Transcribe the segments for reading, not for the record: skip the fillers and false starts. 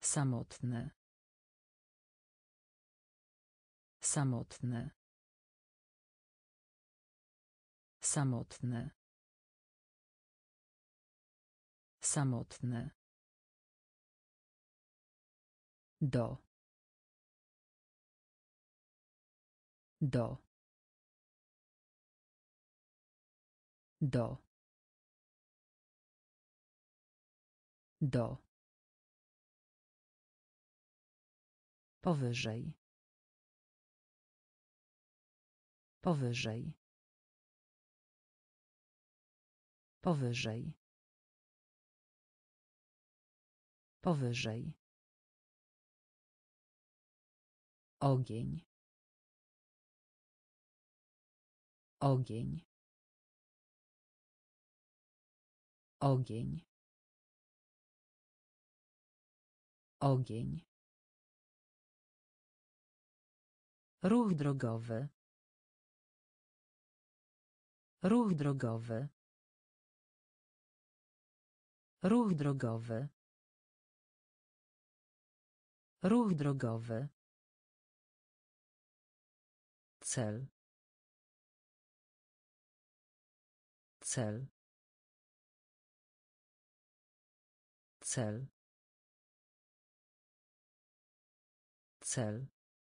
Samotny. Samotny. Samotny. Samotny. Do. Do. Do. Do. Powyżej. Powyżej. Powyżej. Powyżej. Ogień. Ogień. Ogień. Ogień. Ruch drogowy. Ruch drogowy. Ruch drogowy. Ruch drogowy. Cel. Cel. Cel. Cel.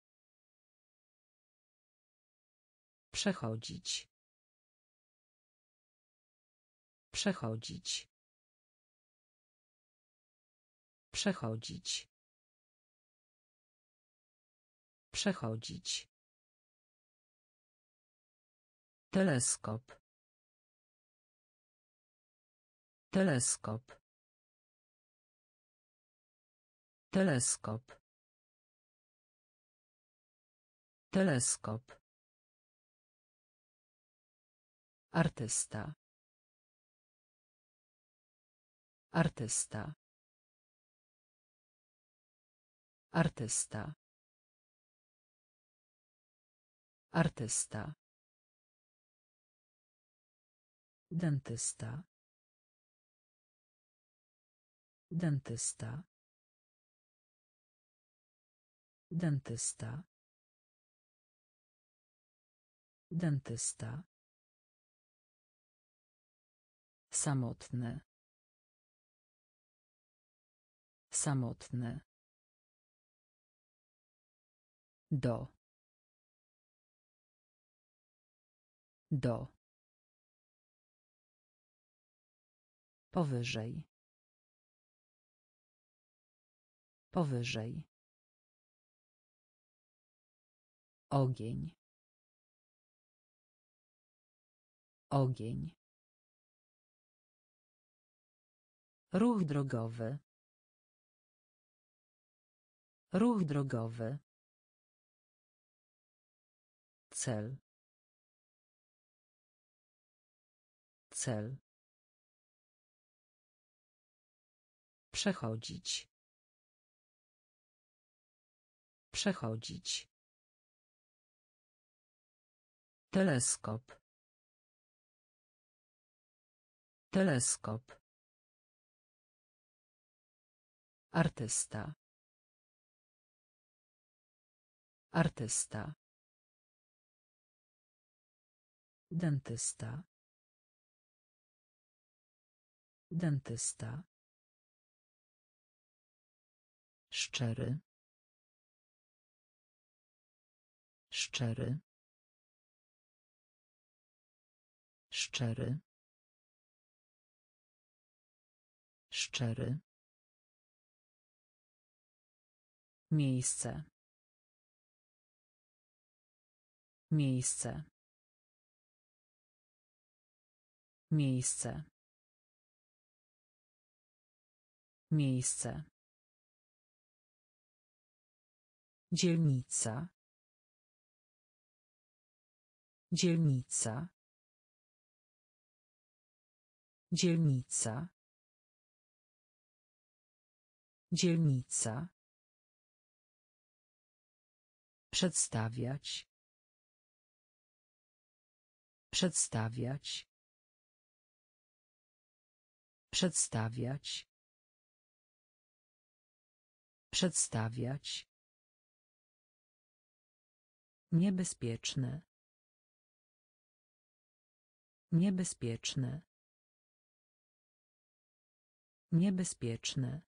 Przechodzić. Przechodzić. Przechodzić. Przechodzić. Teleskop. Teleskop. Teleskop. Teleskop. Artysta. Artysta. Artysta. Artysta. Dentysta. Dentysta. Dentysta. Dentysta. Samotny. Samotny. Do. Do. Powyżej. Powyżej. Ogień. Ogień. Ruch drogowy. Ruch drogowy. Cel. Cel. Przechodzić. Przechodzić. Teleskop. Teleskop. Artysta. Artysta. Dentysta. Dentysta. Szczery. Szczery. Szczery. Szczery. Miejsce. Miejsce. Miejsce. Miejsce. Dzielnica. Dzielnica. Dzielnica. Dzielnica. Przedstawiać. Przedstawiać. Przedstawiać. Przedstawiać. Niebezpieczne. Niebezpieczne. Niebezpieczne.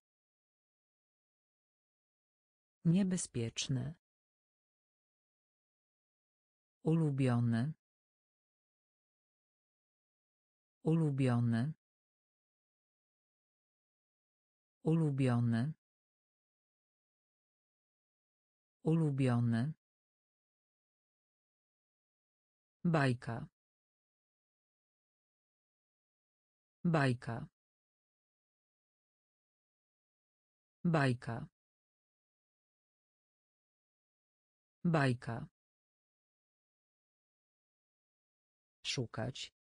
Niebezpieczne. Ulubione. Ulubione. Ulubione. Ulubione. Bajka. Bajka. Bajka. Bajka. Szukać.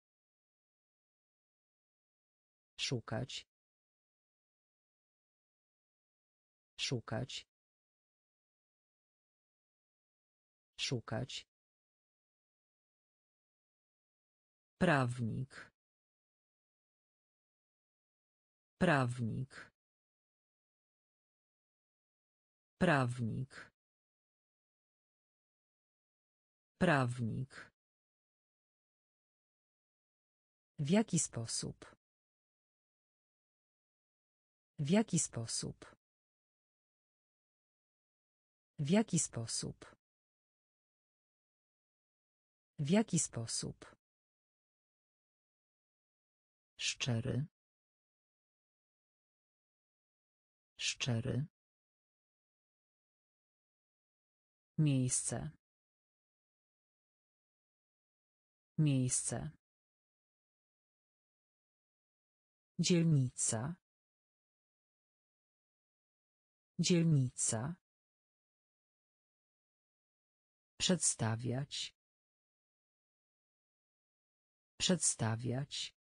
Szukać. Szukać. Szukać. Prawnik. Prawnik. Prawnik. Prawnik. W jaki sposób? W jaki sposób? W jaki sposób? W jaki sposób? Szczery. Szczery. Miejsce. Miejsce. Dzielnica. Dzielnica. Przedstawiać. Przedstawiać.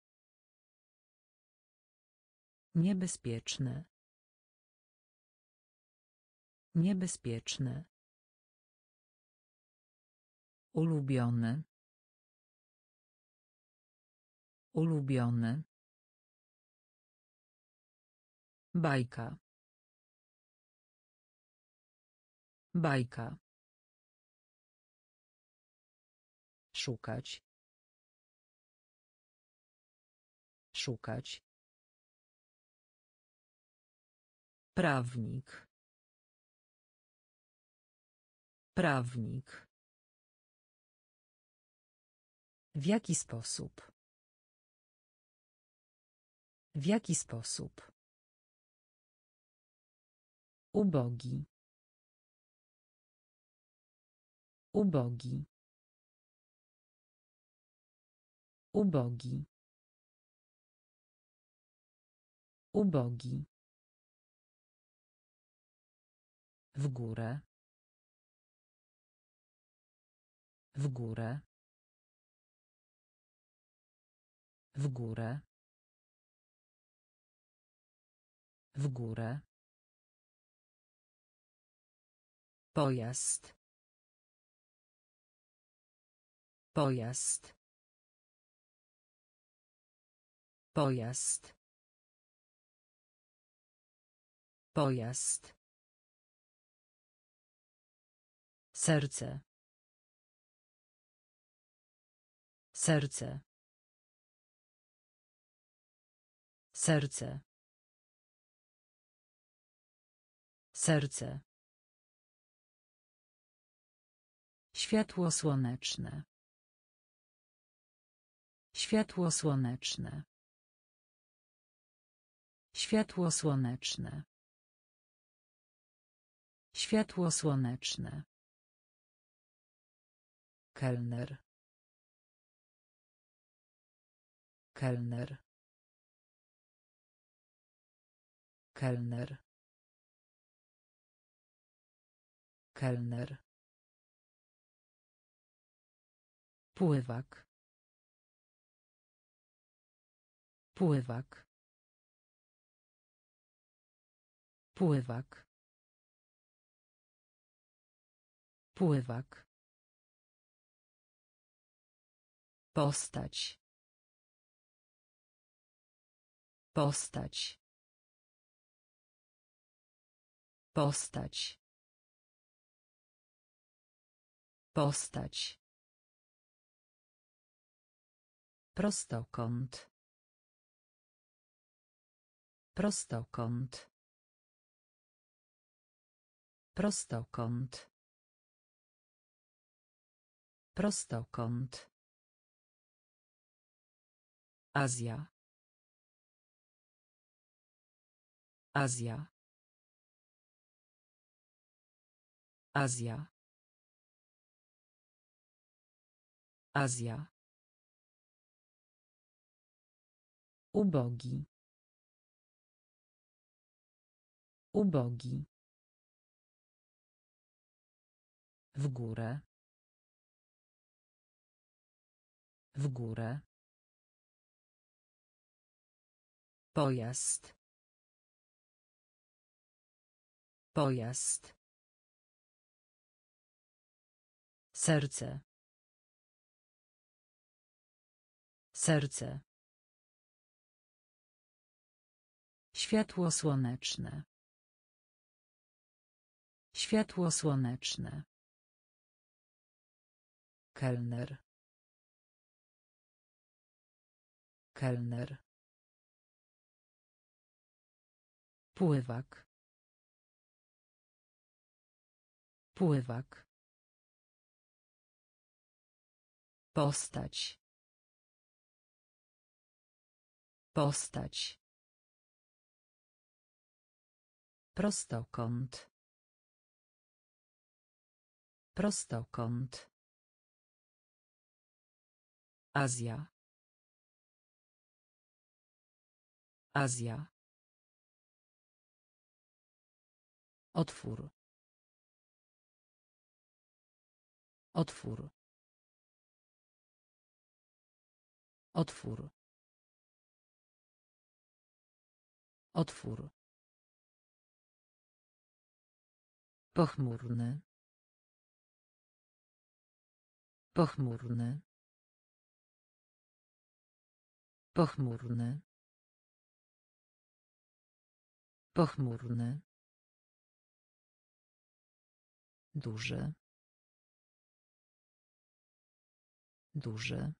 Niebezpieczne. Niebezpieczne. Ulubione. Ulubione. Bajka. Bajka. Szukać. Szukać. Prawnik. Prawnik. W jaki sposób? W jaki sposób? Ubogi. Ubogi. Ubogi. Ubogi. W górę. W górę. W górę. W górę. Pojazd. Pojazd. Pojazd. Pojazd. Serce. Serce. Serce. Serce. Światło słoneczne. Światło słoneczne. Światło słoneczne. Światło słoneczne. Kelner. Kelner. Kelner. Kelner. Pływak. Pływak. Pływak. Pływak. Postać. Postać. Postać. Postać. Prostokąt. Prostokąt. Prostokąt. Prostokąt. Azja. Azja. Azja. Azja. Ubogi. Ubogi. W górę. W górę. Pojazd. Pojazd. Serce. Serce. Światło słoneczne. Światło słoneczne. Kelner. Kelner. Pływak. Pływak. Postać. Postać. Prostokąt. Prostokąt. Azja. Azja. Otwór. Otwór. Otwór. Otwór. Pochmurny. Pochmurny. Pochmurny. Pochmurny. Duży. Duży.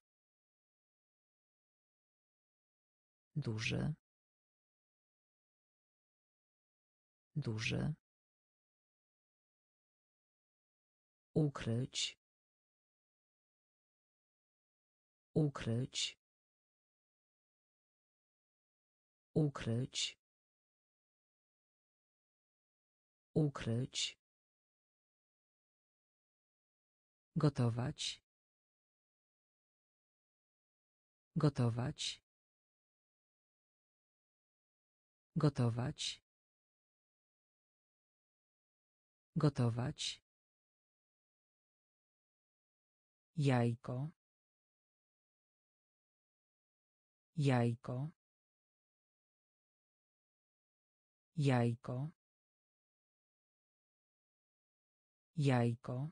Duży. Duży. Ukryć. Ukryć. Ukryć. Ukryć. Gotować. Gotować. Gotować. Gotować. Jajko. Jajko. Jajko. Jajko.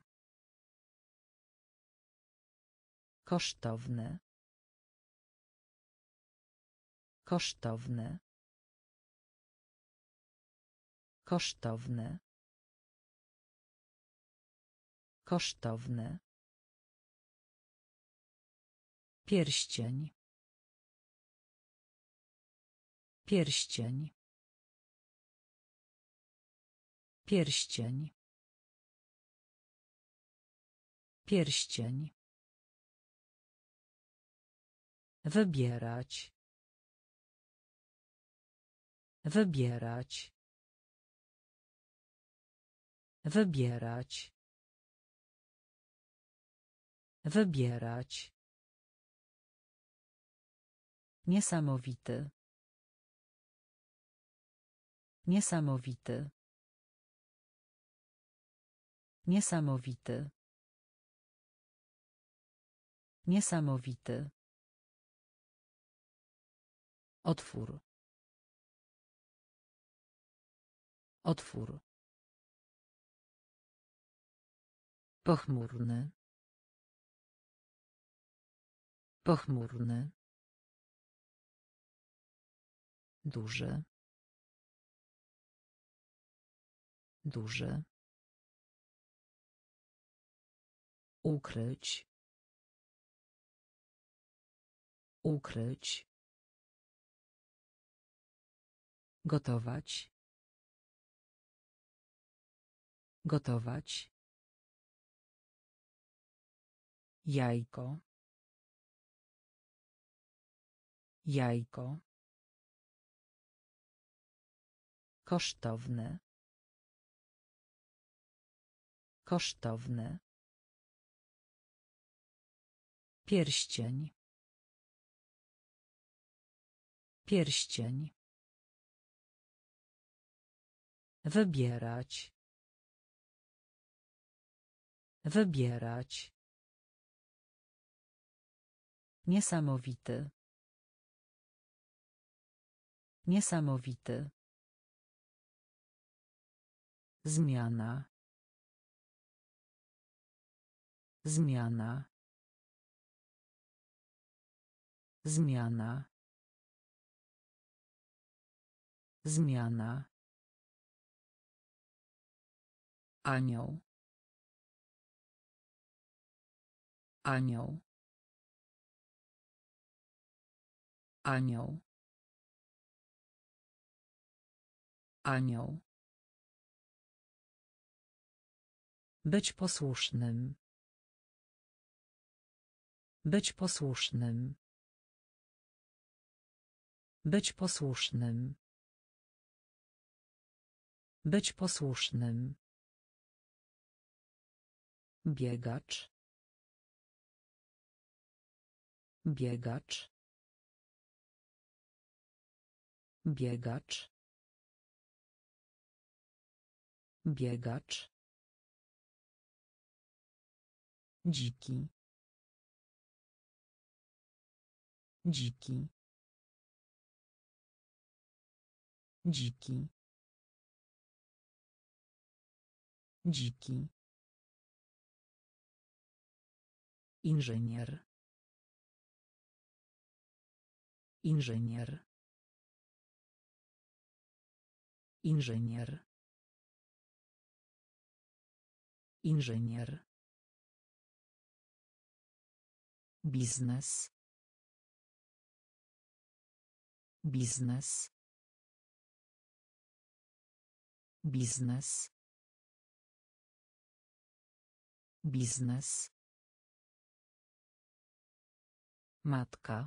Kosztowne. Kosztowne. Kosztowne. Kosztowne. Pierścień. Pierścień. Pierścień. Pierścień. Wybierać. Wybierać. Wybierać. Wybierać. Niesamowity. Niesamowity. Niesamowity. Niesamowity. Otwór. Otwór. Pochmurny. Pochmurny. Duży. Duży. Ukryć. Ukryć. Gotować. Gotować. Jajko. Jajko. Kosztowne. Kosztowne. Pierścień. Pierścień. Wybierać. Wybierać. Niesamowity. Niesamowity. Zmiana. Zmiana. Zmiana. Zmiana. Anioł. Anioł. Anioł. Anioł. Być posłusznym. Być posłusznym. Być posłusznym. Być posłusznym. Biegacz. Biegacz. Biegacz. Biegacz. Dziki. Dziki. Dziki. Dziki. Inżynier. Inżynier. Inżynier. Inżynier. Biznes. Biznes. Biznes. Biznes. Matka.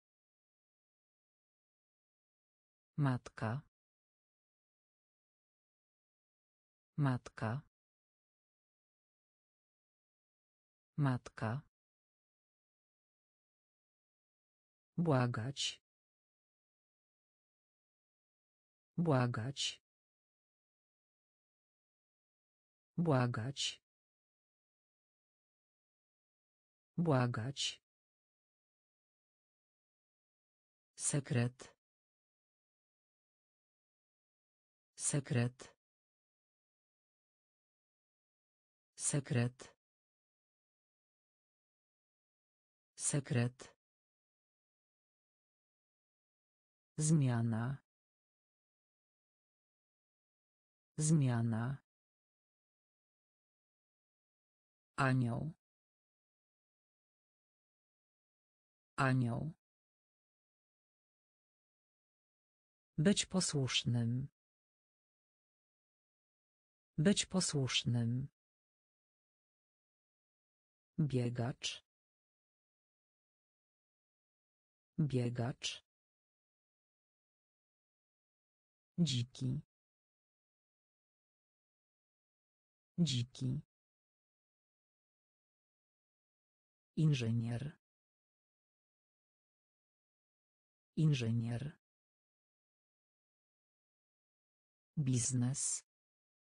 Matka. Matka. Matka. Błagać. Błagać. Błagać. Błagać. Sekret. Sekret. Sekret. Sekret. Zmiana. Zmiana. Anioł. Anioł. Być posłusznym. Być posłusznym. Biegacz. Biegacz. Dziki. Dziki. Inżynier. Inżynier. Biznes.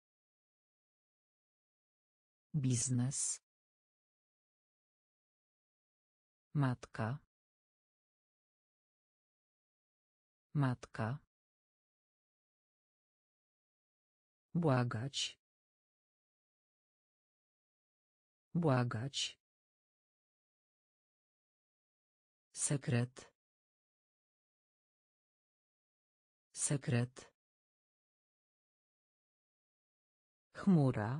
Biznes. Matka. Matka. Błagać. Błagać. Sekret. Sekret. Chmura.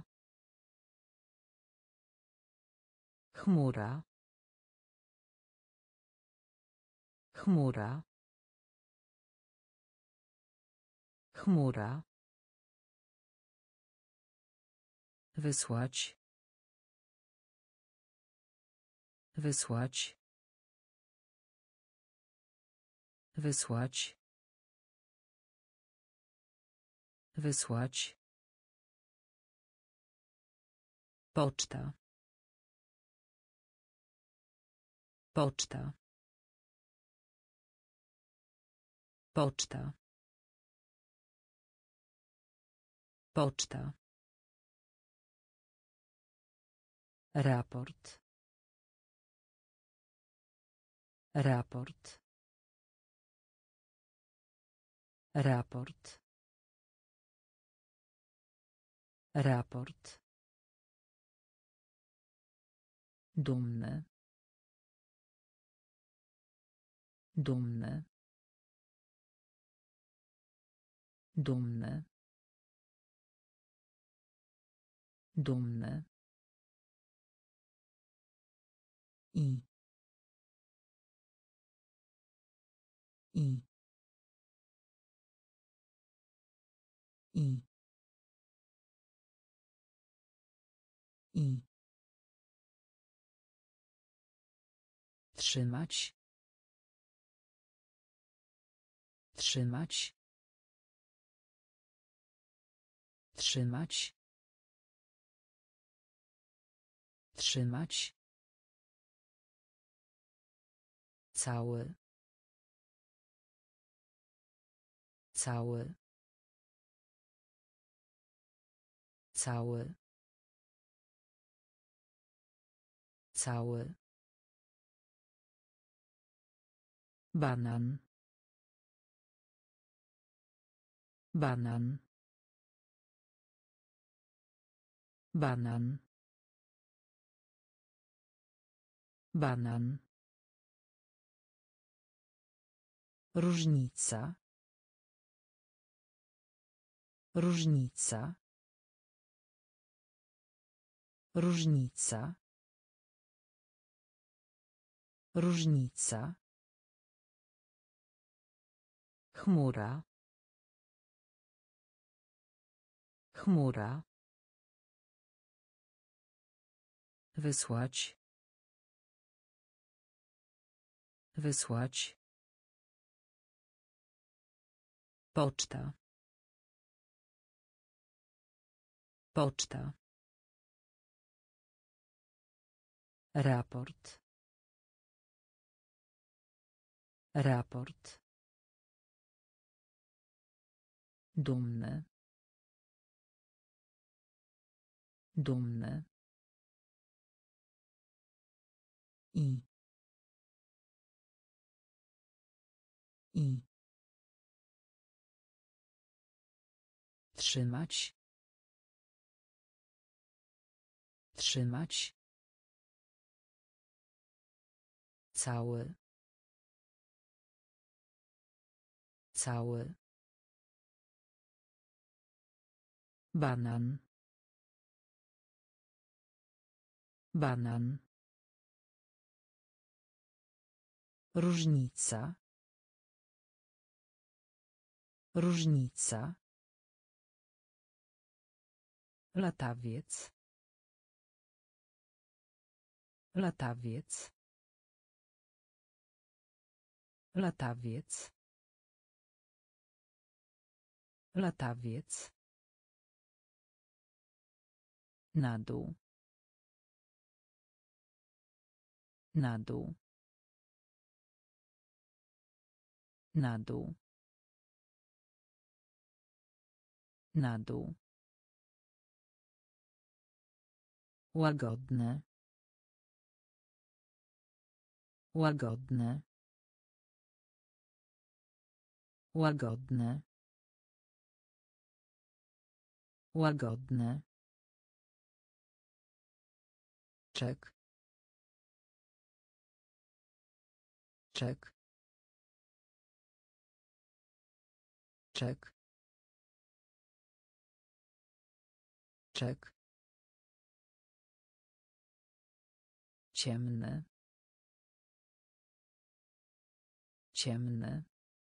Chmura. Chmura. Chmura. Wysłać. Wysłać. Wysłać. Wysłać. Poczta. Poczta. Poczta. Poczta. Raport. Raport. Raport. Raport. Dumny. Dumny. Dumny. Dumny. I. I. I. I. Trzymać. Trzymać. Trzymać. Trzymać. Cały. Cały. Cały. Cały. Banan. Banan. Banan. Banan. Różnica. Różnica. Różnica. Różnica. Chmura. Chmura. Wysłać. Wysłać. Poczta. Poczta. Raport. Raport. Dumny. Dumny. I. I. Trzymać. Trzymać. Cały. Cały. Banan. Banan. Różnica. Różnica. Latawiec. Latawiec. Latawiec. Latawiec. Na dół. Na dół. Na dół. Na dół. Łagodne. Łagodne. Łagodne. Łagodne. Czek. Czek. Czek. Czek. Ciemny. Ciemny.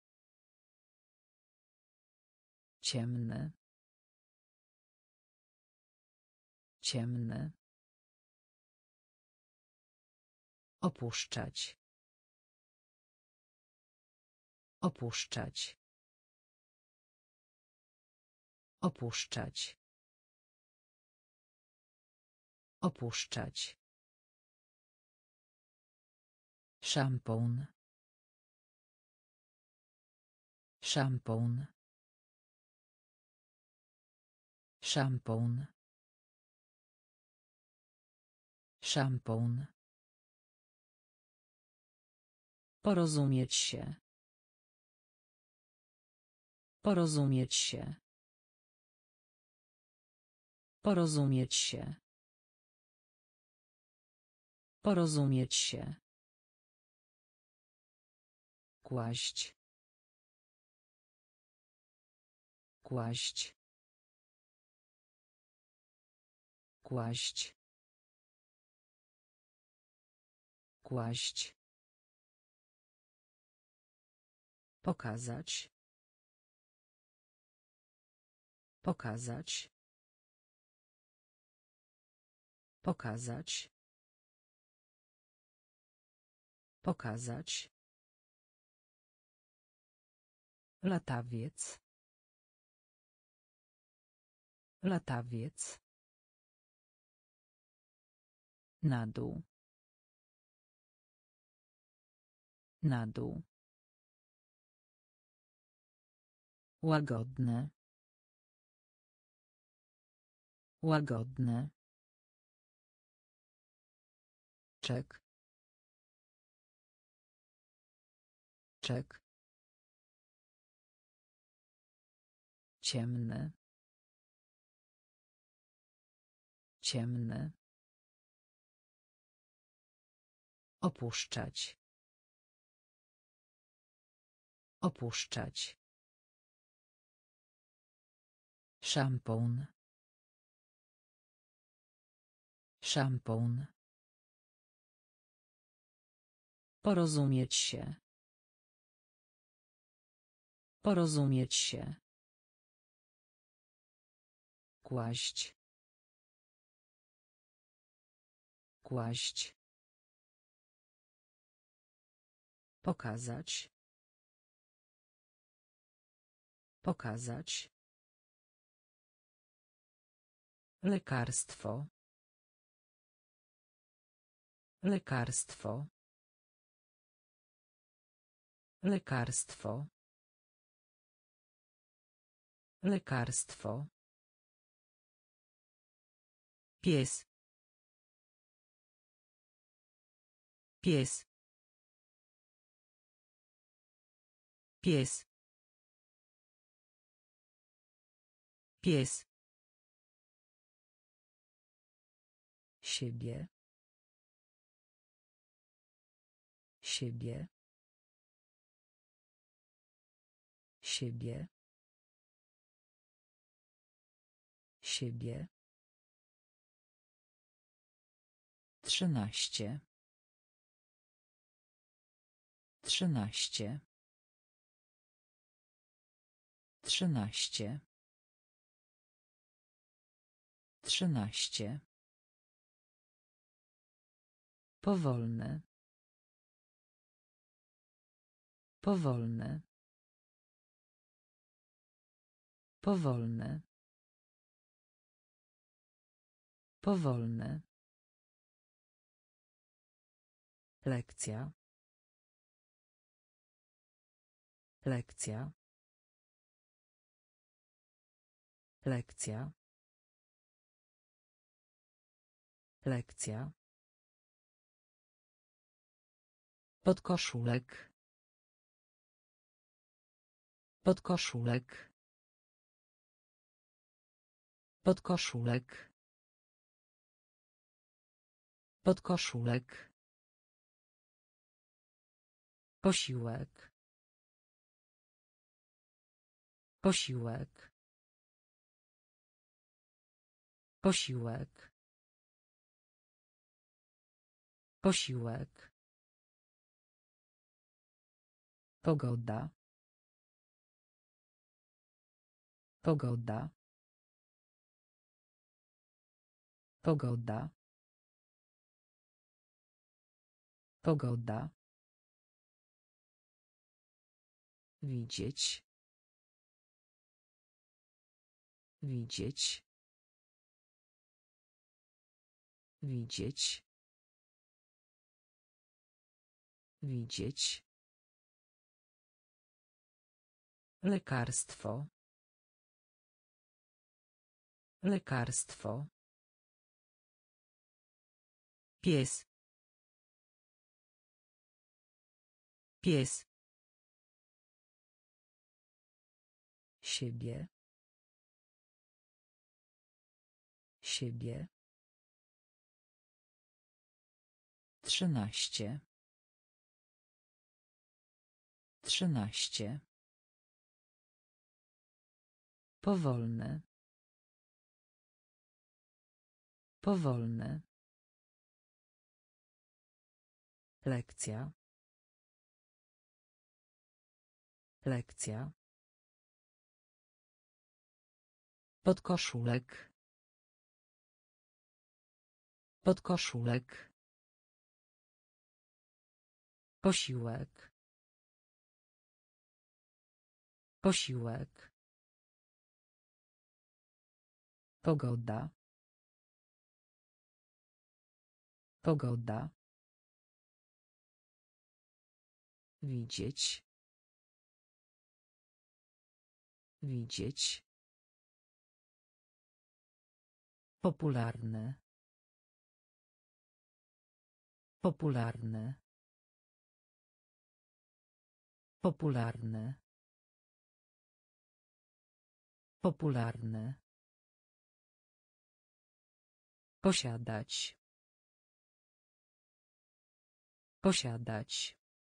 Ciemny. Ciemny. Opuszczać. Opuszczać. Opuszczać. Opuszczać. Szampon. Szampon. Szampon. Szampon. Porozumieć się. Porozumieć się. Porozumieć się. Porozumieć się. Kłaść. Kłaść. Kłaść. Kłaść. Pokazać. Pokazać. Pokazać. Pokazać. Latawiec. Latawiec. Na dół. Na dół. Łagodne. Łagodne. Czek. Czek. Ciemny. Ciemny. Opuszczać. Opuszczać. Szampon. Szampon. Porozumieć się. Porozumieć się. Kłaść. Kłaść. Pokazać. Pokazać. Lekarstwo. Lekarstwo. Lekarstwo. Lekarstwo. Pies. Pies. Pies. Pies. Siebie. Siebie. Siebie. Siebie. 13. 13. 13. 13. Powolne. Powolne. Powolne. Powolne. Lekcja. Lekcja. Lekcja. Lekcja. Podkoszulek. Podkoszulek. Podkoszulek. Podkoszulek. Posiłek. Posiłek. Posiłek. Posiłek. Pogoda. Pogoda. Pogoda. Pogoda. Widzieć. Widzieć. Widzieć. Widzieć. Lekarstwo. Lekarstwo. Pies. Pies. Siebie. Siebie. 13. 13. Powolny. Powolny. Lekcja. Lekcja. Podkoszulek. Podkoszulek. Posiłek. Posiłek. Pogoda. Pogoda. Widzieć. Widzieć. Popularny. Popularny. Popularny. Popularny. Posiadać. Posiadać.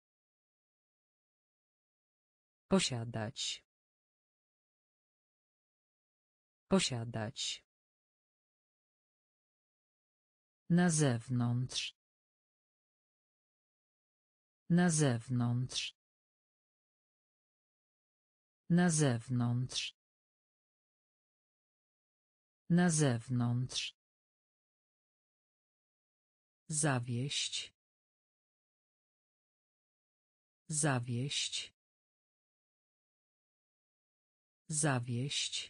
Posiadać. Posiadać. Na zewnątrz. Na zewnątrz. Na zewnątrz. Na zewnątrz. Zawieść. Zawieść. Zawieść.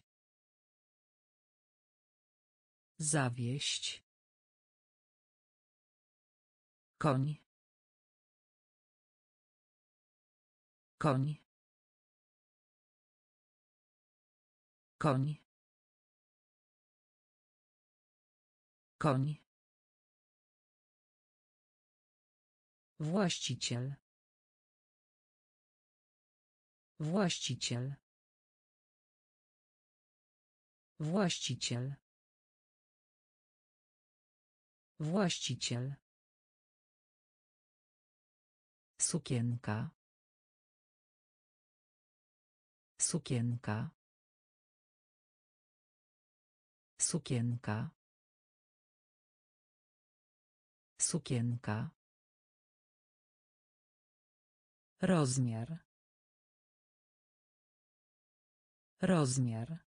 Zawieść. Koń. Koń. Koń. Koń. Właściciel. Właściciel. Właściciel. Właściciel. Sukienka. Sukienka. Sukienka. Sukienka. Rozmiar. Rozmiar.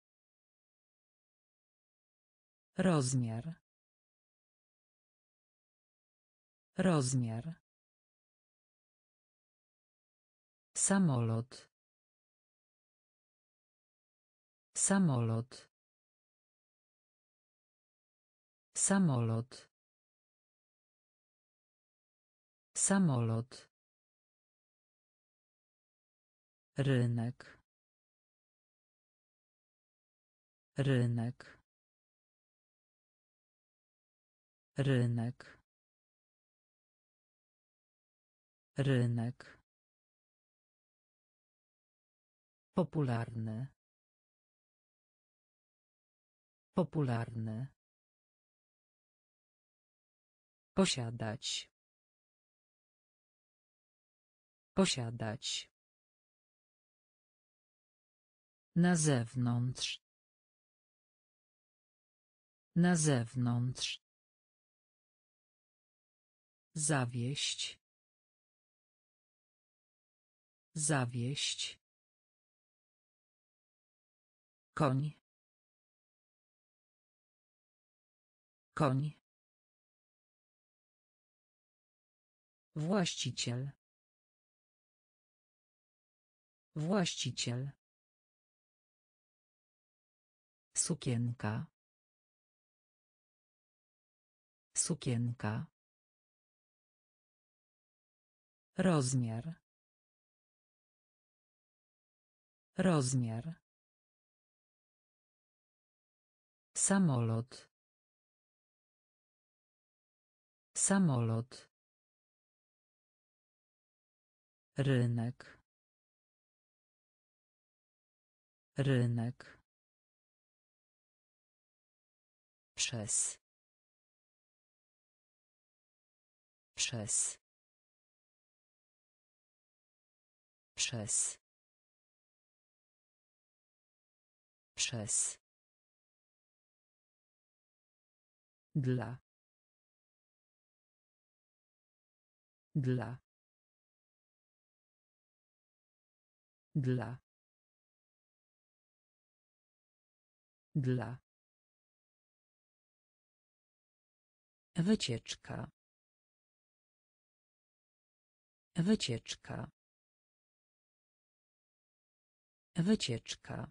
Rozmiar. Rozmiar. Samolot. Samolot. Samolot. Samolot. Rynek. Rynek. Rynek. Rynek. Popularny. Popularny. Posiadać. Posiadać. Na zewnątrz. Na zewnątrz. Zawieść. Zawieść. Koń. Koń. Właściciel. Właściciel. Sukienka. Sukienka. Rozmiar. Rozmiar. Samolot. Samolot. Rynek. Rynek. Przez. Przez. Przez. Przez. Dla. Dla. Dla. Dla. Wycieczka. Wycieczka. Wycieczka.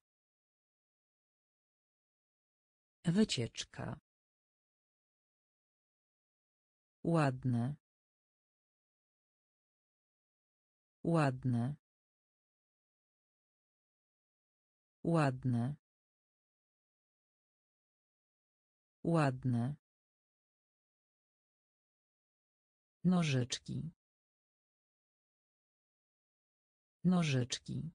Wycieczka. Ładne. Ładne. Ładne. Ładne. Nożyczki. Nożyczki.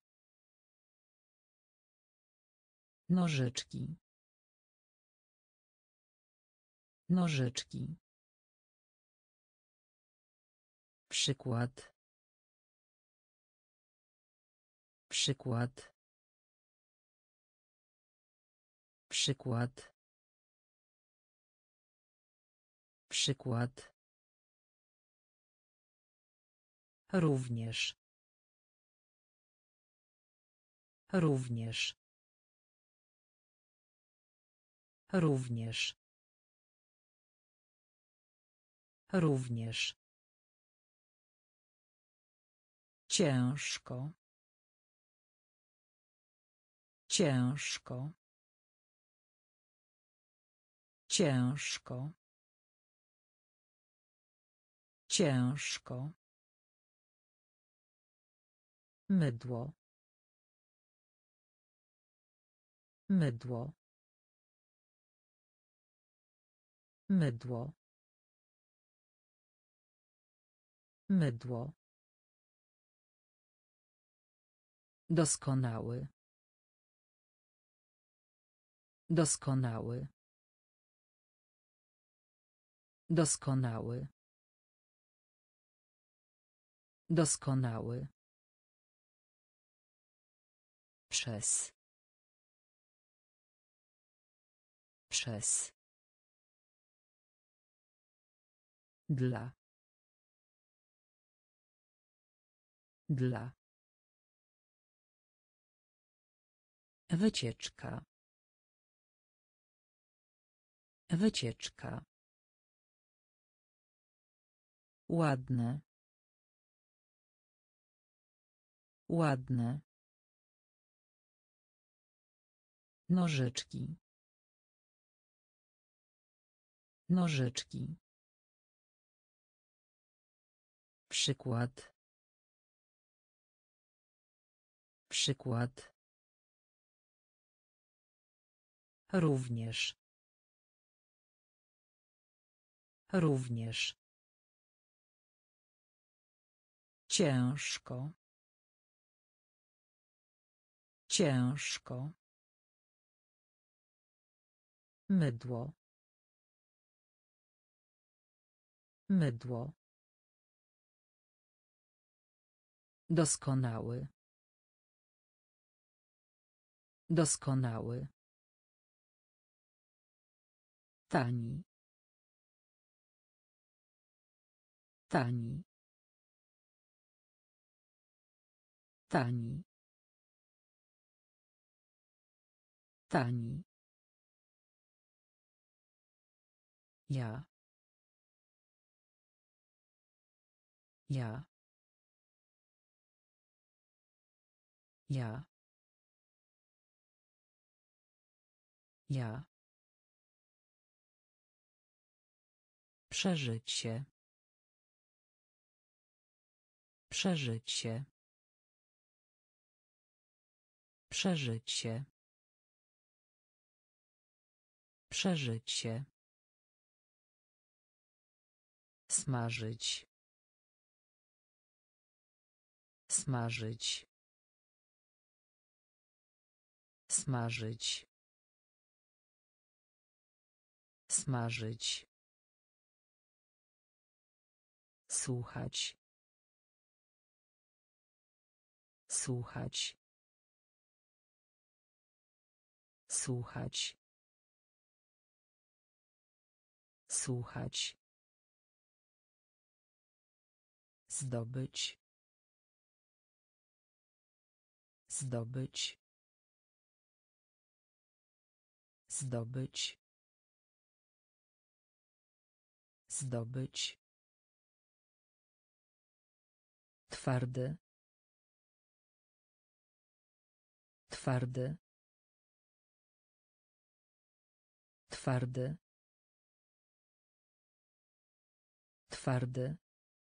Nożyczki. Nożyczki. Przykład. Przykład. Przykład. Przykład. Również. Również. Również. Również. Ciężko. Ciężko. Ciężko. Ciężko. Mydło. Mydło. Mydło. Mydło. Doskonały. Doskonały. Doskonały. Doskonały. Przez. Przez. Dla. Dla. Wycieczka. Wycieczka. Ładne. Ładne. Nożyczki. Nożyczki. Przykład. Przykład. Również. Również. Ciężko. Ciężko. Mydło. Mydło. Doskonały. Doskonały. Tani. Tani. Tani. Tani. Ja. Ja. Ja. Ja. Przeżycie. Przeżycie. Przeżycie. Przeżycie. Smażyć. Smażyć. Smażyć. Smażyć. Słuchać. Słuchać. Słuchać. Słuchać. Zdobyć. Zdobyć. Zdobyć. Zdobyć. Twardy. Twardy. Twardy. Twardy.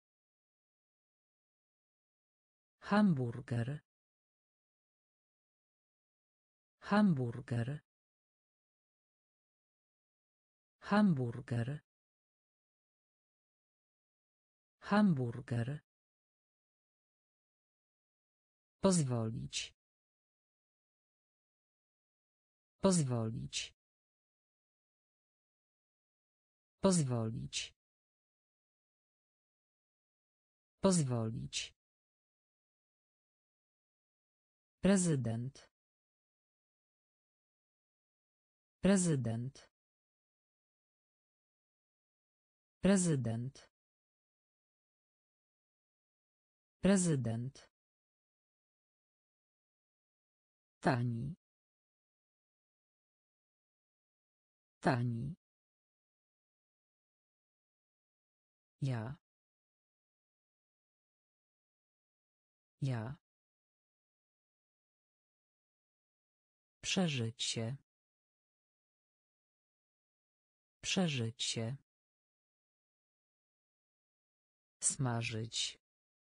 Hamburger. Hamburger. Hamburger. Hamburger. Pozwolić. Pozwolić. Pozwolić. Pozwolić. Prezydent. Prezydent. Prezydent. Prezydent. Tani. Tani. Ja. Ja. Przeżycie. Przeżycie. Smażyć.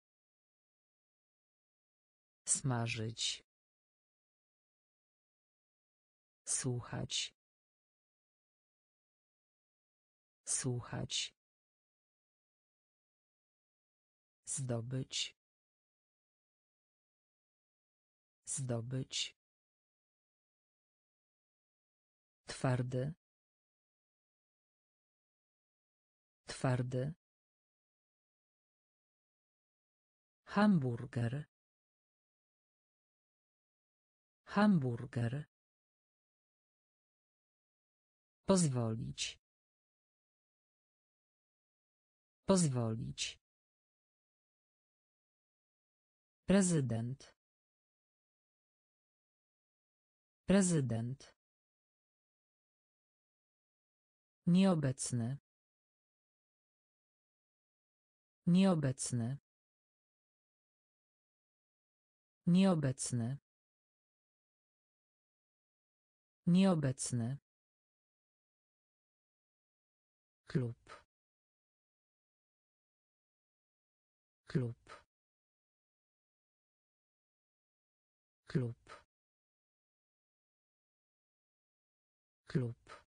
Smażyć. Słuchać. Słuchać. Zdobyć. Zdobyć. Twardy. Twardy. Hamburger. Hamburger. Pozwolić. Pozwolić. Prezydent. Prezydent. Nieobecny. Nieobecny. Nieobecny. Nieobecny. Klub. Klub. Klub. Klub.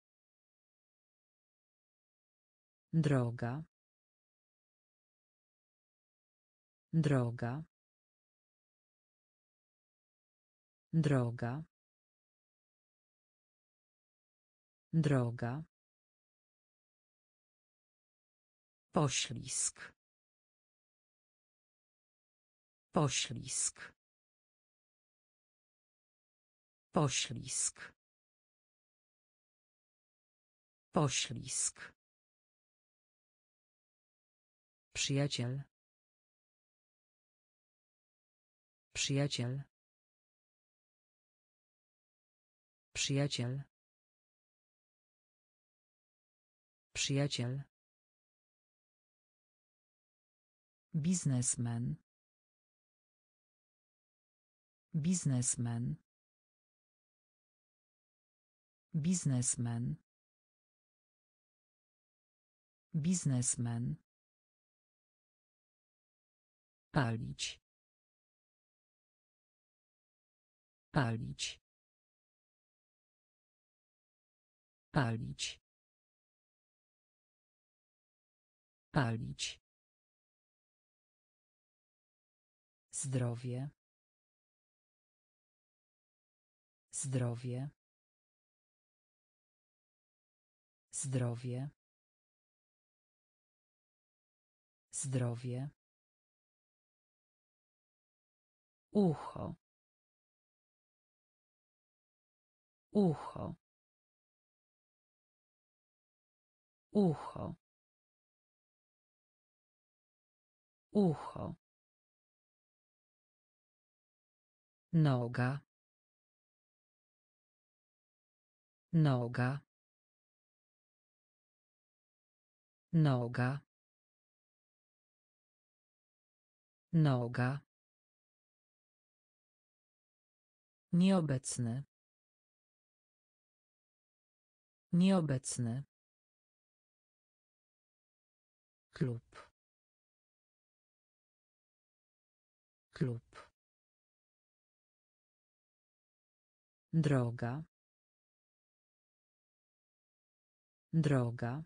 Droga. Droga. Droga. Droga. Poślizg. Poślizg. Poślizg. Poślizg. Przyjaciel. Przyjaciel. Przyjaciel. Przyjaciel. Biznesmen. Biznesmen. Biznesmen. Biznesmen. Palić. Palić. Palić. Palić. Zdrowie. Zdrowie. Zdrowie. Zdrowie. Ucho. Ucho. Ucho. Ucho. Noga. Noga. Noga. Noga. Nieobecny. Nieobecny. Klub. Klub. Droga. Droga.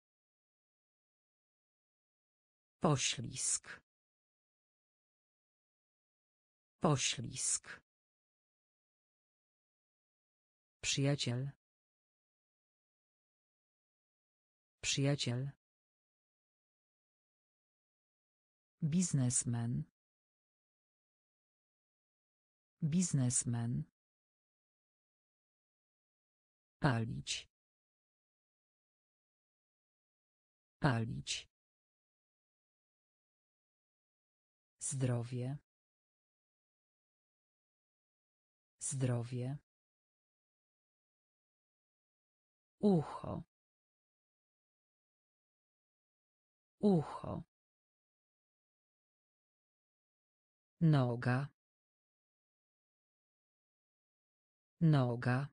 Poślizg. Poślizg. Przyjaciel. Przyjaciel. Biznesmen. Biznesmen. Palić. Palić. Zdrowie. Zdrowie. Ucho. Ucho. Noga. Noga.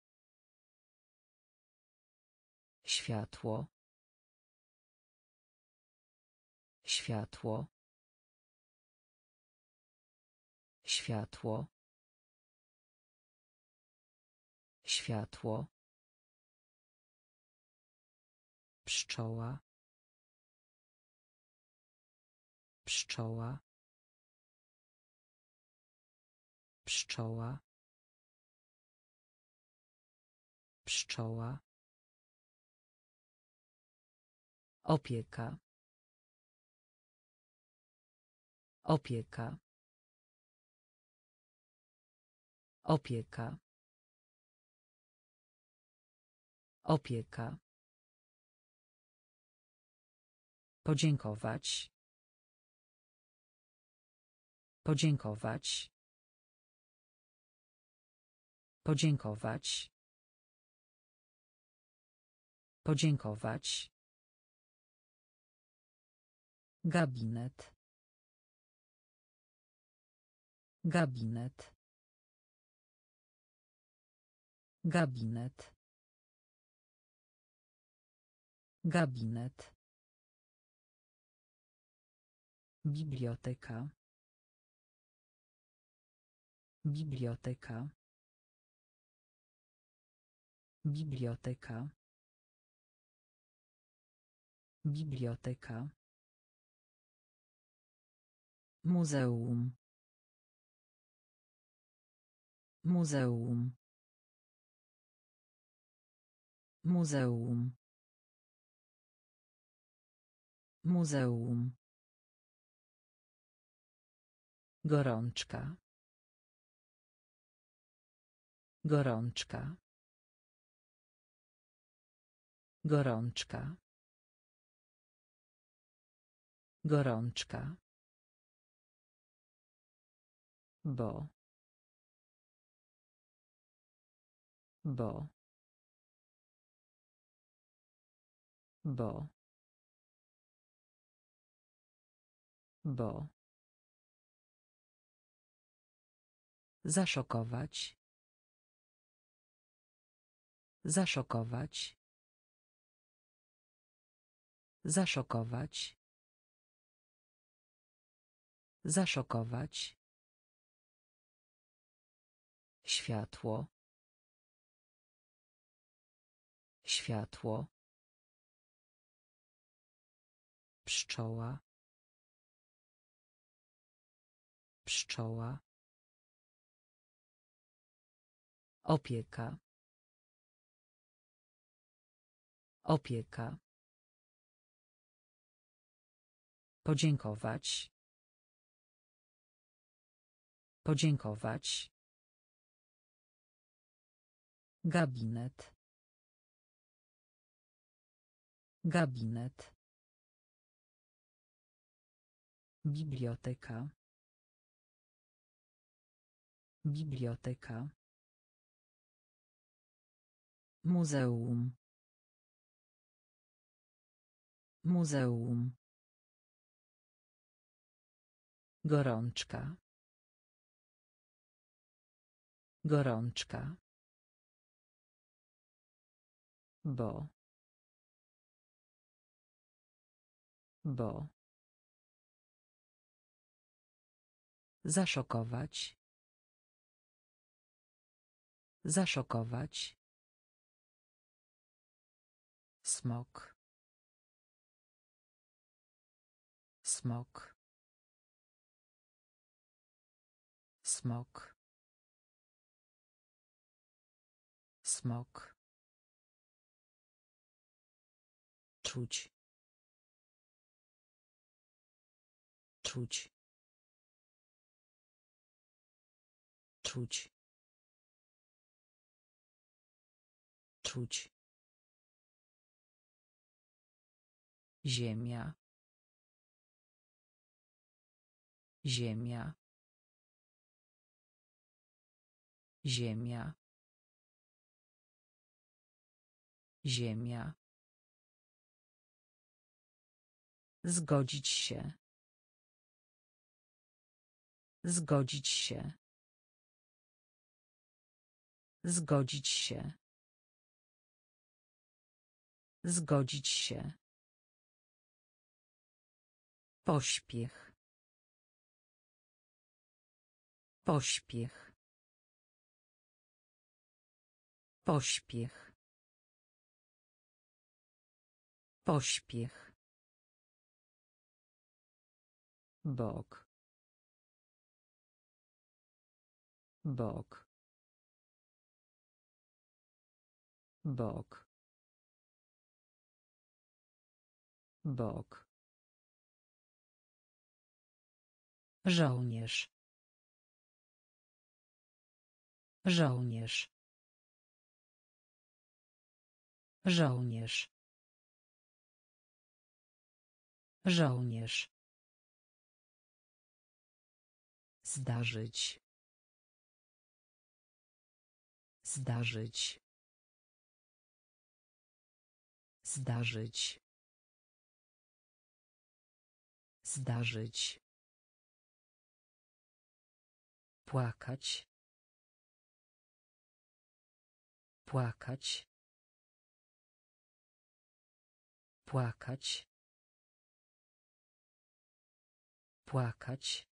Światło. Światło. Światło. Światło. Pszczoła. Pszczoła. Pszczoła. Pszczoła. Opieka. Opieka. Opieka. Opieka. Podziękować. Podziękować. Podziękować. Podziękować. Gabinet. Gabinet. Gabinet. Gabinet. Biblioteka. Biblioteka. Biblioteka. Biblioteka. Muzeum. Muzeum. Muzeum. Muzeum. Gorączka. Gorączka. Gorączka. Gorączka. Bo. Bo. Bo. Bo. Zaszokować. Zaszokować. Zaszokować. Zaszokować. Światło. Światło. Pszczoła. Pszczoła. Opieka. Opieka. Podziękować. Podziękować. Gabinet. Gabinet. Biblioteka. Biblioteka. Muzeum. Muzeum. Gorączka. Gorączka. Bo. Bo. Zaszokować. Zaszokować. Smok. Smok. Smok. Smok. Czuć. Czuć. Czuć. Czuć. Ziemia. Ziemia. Ziemia. Ziemia. Zgodzić się. Zgodzić się. Zgodzić się. Zgodzić się. Pośpiech. Pośpiech. Pośpiech. Pośpiech. Bok. Bok. Bok. Bok. Żołnierz. Żołnierz. Żołnierz. Żołnierz. Zdarzyć. Zdarzyć. Zdarzyć. Zdarzyć. Płakać. Płakać. Płakać. Płakać.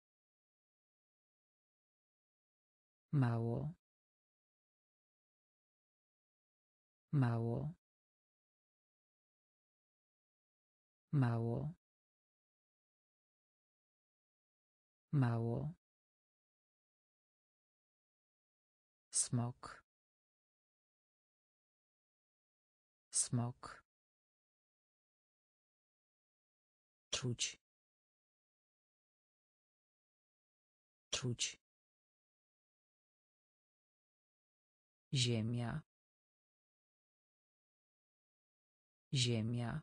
Mało. Mało. Mało. Mało. Smok. Smok. Czuć. Czuć. Ziemia. Ziemia.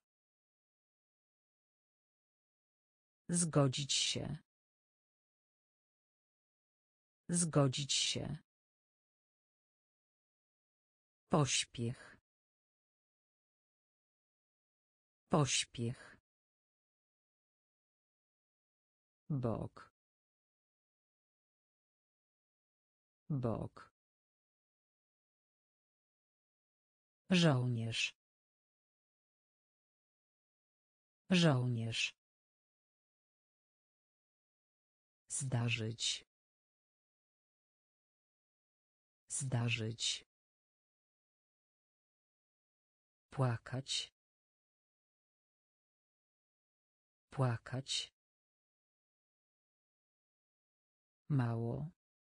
Zgodzić się. Zgodzić się. Pośpiech. Pośpiech. Bok. Bok. Żołnierz. Żołnierz. Zdarzyć. Zdarzyć. Płakać. Płakać. Mało.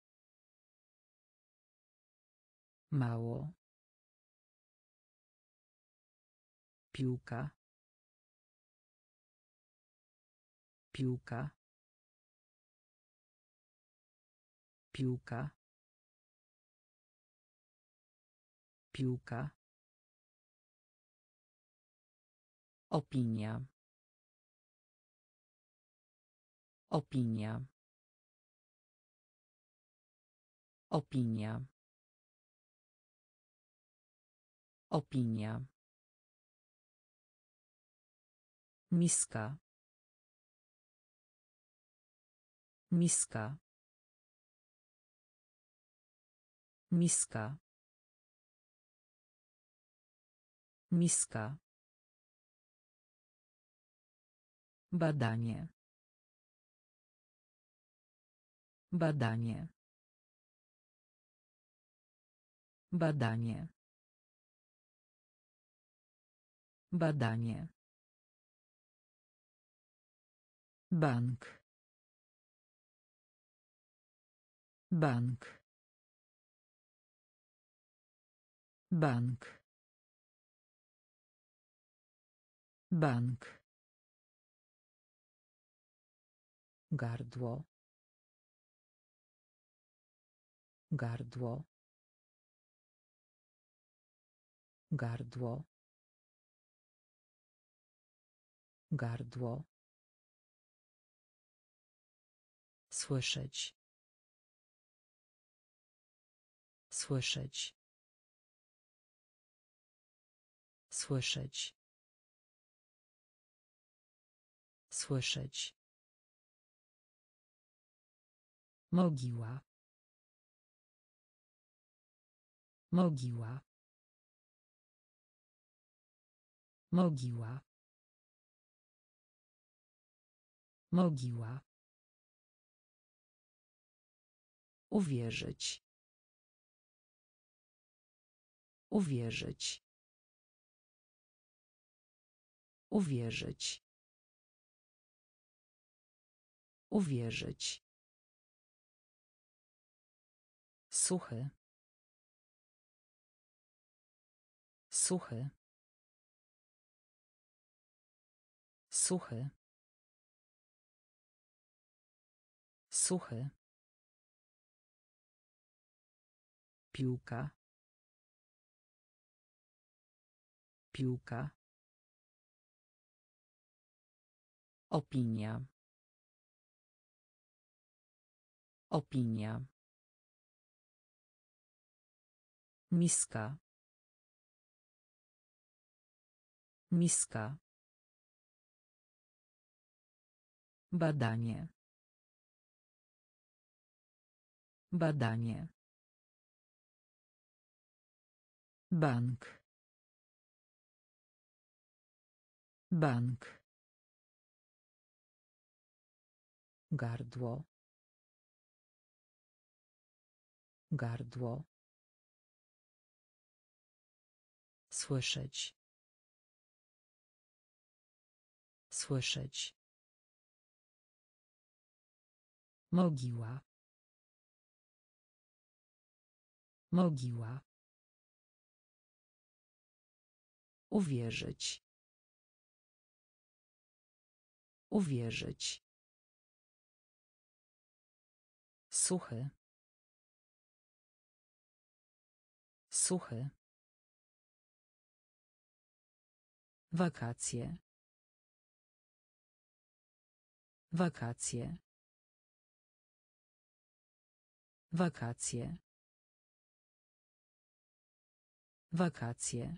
Mało. Piłka. Piłka. Piłka. Piłka. Opinia. Opinia. Opinia. Opinia. Miska. Miska. Miska. Miska. Badanie. Badanie. Badanie. Badanie. Bank. Bank. Bank. Bank. Gardło. Gardło. Gardło. Gardło. Słyszeć. Słyszeć. Słyszeć. Słyszeć. Mogiła. Mogiła. Mogiła. Mogiła. Uwierzyć. Uwierzyć. Uwierzyć. Uwierzyć. Suchy. Suchy. Suchy. Suchy. Piłka. Piłka. Opinia. Opinia. Miska. Miska. Badanie. Badanie. Bank. Bank. Gardło. Gardło. Słyszeć. Słyszeć. Mogiła. Mogiła. Uwierzyć. Uwierzyć. Suchy. Suchy. Wakacje. Wakacje. Wakacje. Wakacje.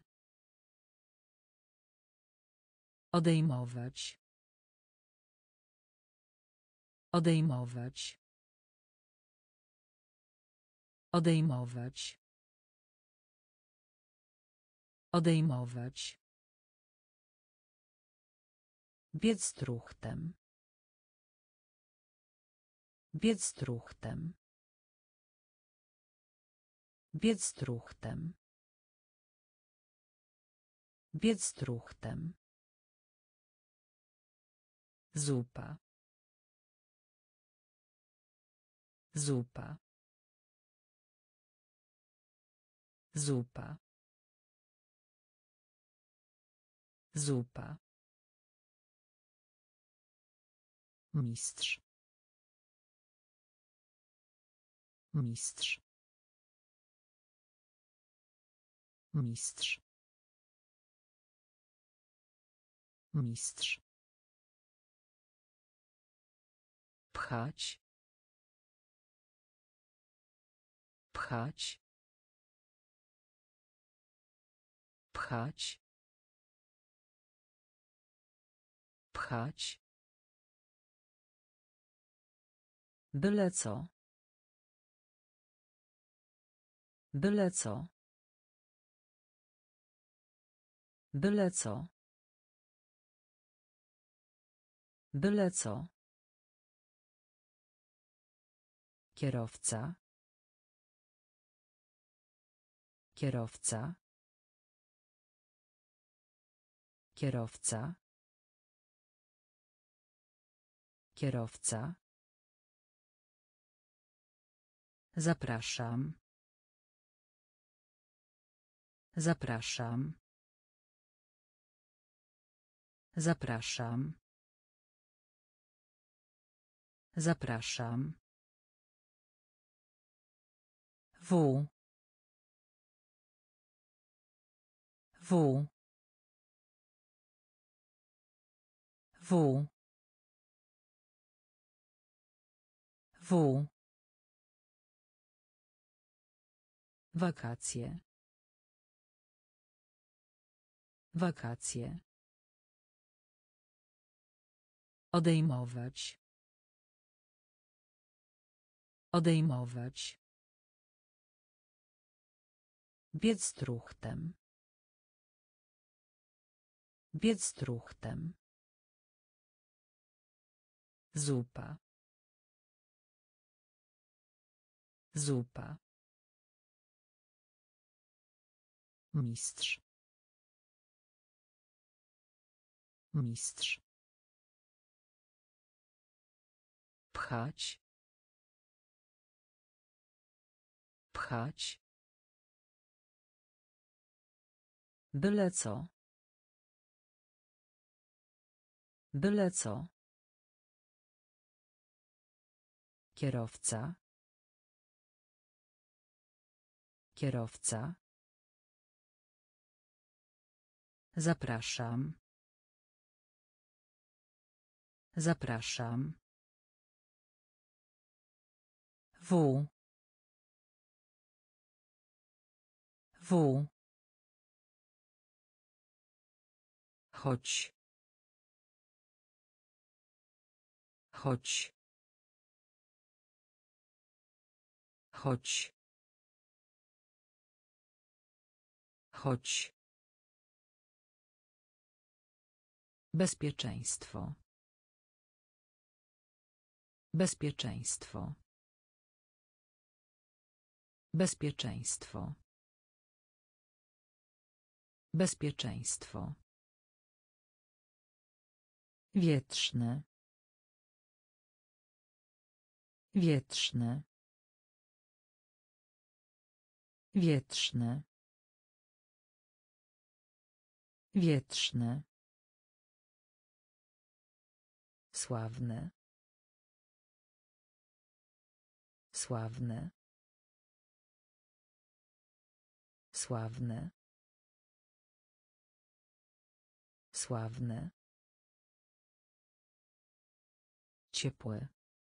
Odejmować. Odejmować. Odejmować. Odejmować. Biec truchtem. Biec truchtem. Biec truchtem. Biec truchtem. Zupa. Zupa. Zupa. Zupa. Mistrz. Mistrz. Mistrz. Mistrz. Pchać. Pchać. Pchać. Pchać. Byle co. Byle co. Byle co. Byle co. Kierowca. Kierowca. Kierowca. Kierowca. Zapraszam. Zapraszam. Zapraszam. Zapraszam. W. W. W. W. Wakacje. Wakacje. Odejmować. Odejmować. Biec truchtem. Biec truchtem. Zupa. Zupa. Mistrz. Mistrz. Pchać. Pchać. Byle co. Byle co. Kierowca. Kierowca. Zapraszam. Zapraszam. W. W. Chodź. Chodź. Chodź. Chodź. Bezpieczeństwo. Bezpieczeństwo. Bezpieczeństwo. Bezpieczeństwo. Wietrzny. Wietrzny. Wietrzny. Wietrzny. Sławny. Sławny. Sławny. Sławny. Ciepły.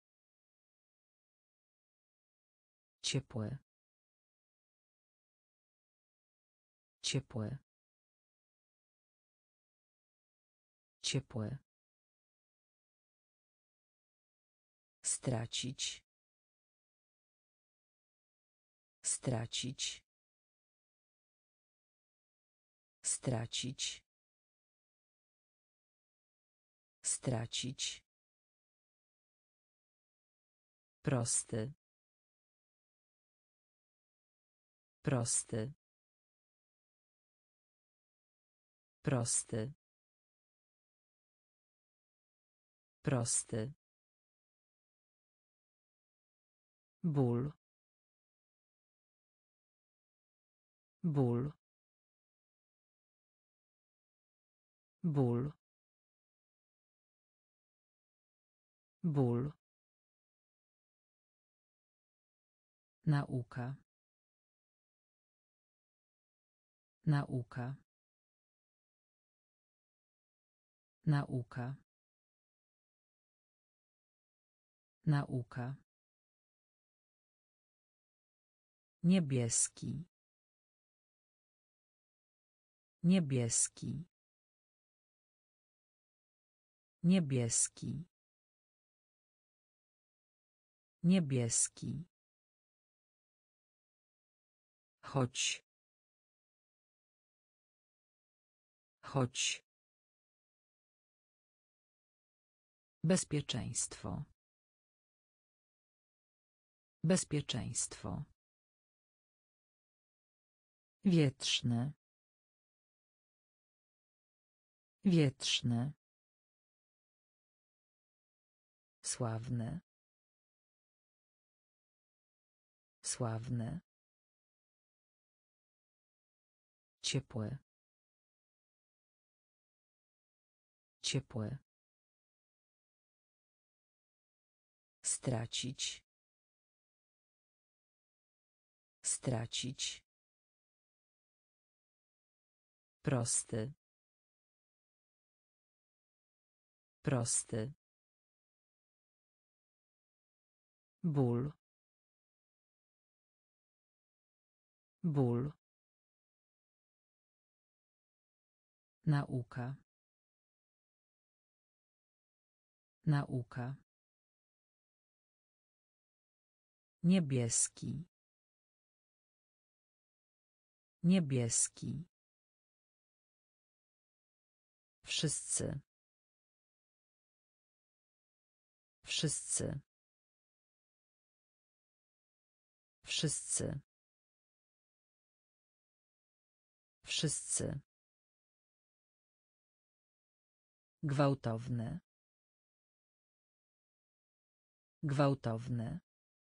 Ciepły. Ciepły. Ciepły. Stracić. Stracić. Stracić. Stracić. Prosty. Prosty. Prosty. Prosty. Ból. Ból. Ból. Ból. Nauka. Nauka. Nauka. Nauka. Niebieski. Niebieski. Niebieski. Niebieski. Chodź. Chodź. Bezpieczeństwo. Bezpieczeństwo. Wietrzny. Wietrzny. Sławny. Sławny. Ciepły. Ciepły. Stracić. Stracić. Prosty. Prosty. Ból. Ból. Nauka. Nauka. Niebieski. Niebieski. Wszyscy. Wszyscy. Wszyscy. Wszyscy. Gwałtowny. Gwałtowny.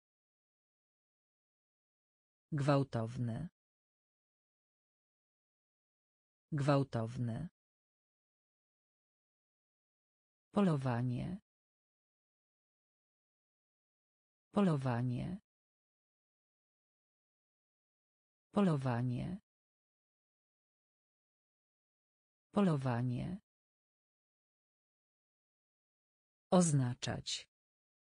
Gwałtowny. Gwałtowny. Polowanie. Polowanie. Polowanie. Polowanie. Oznaczać.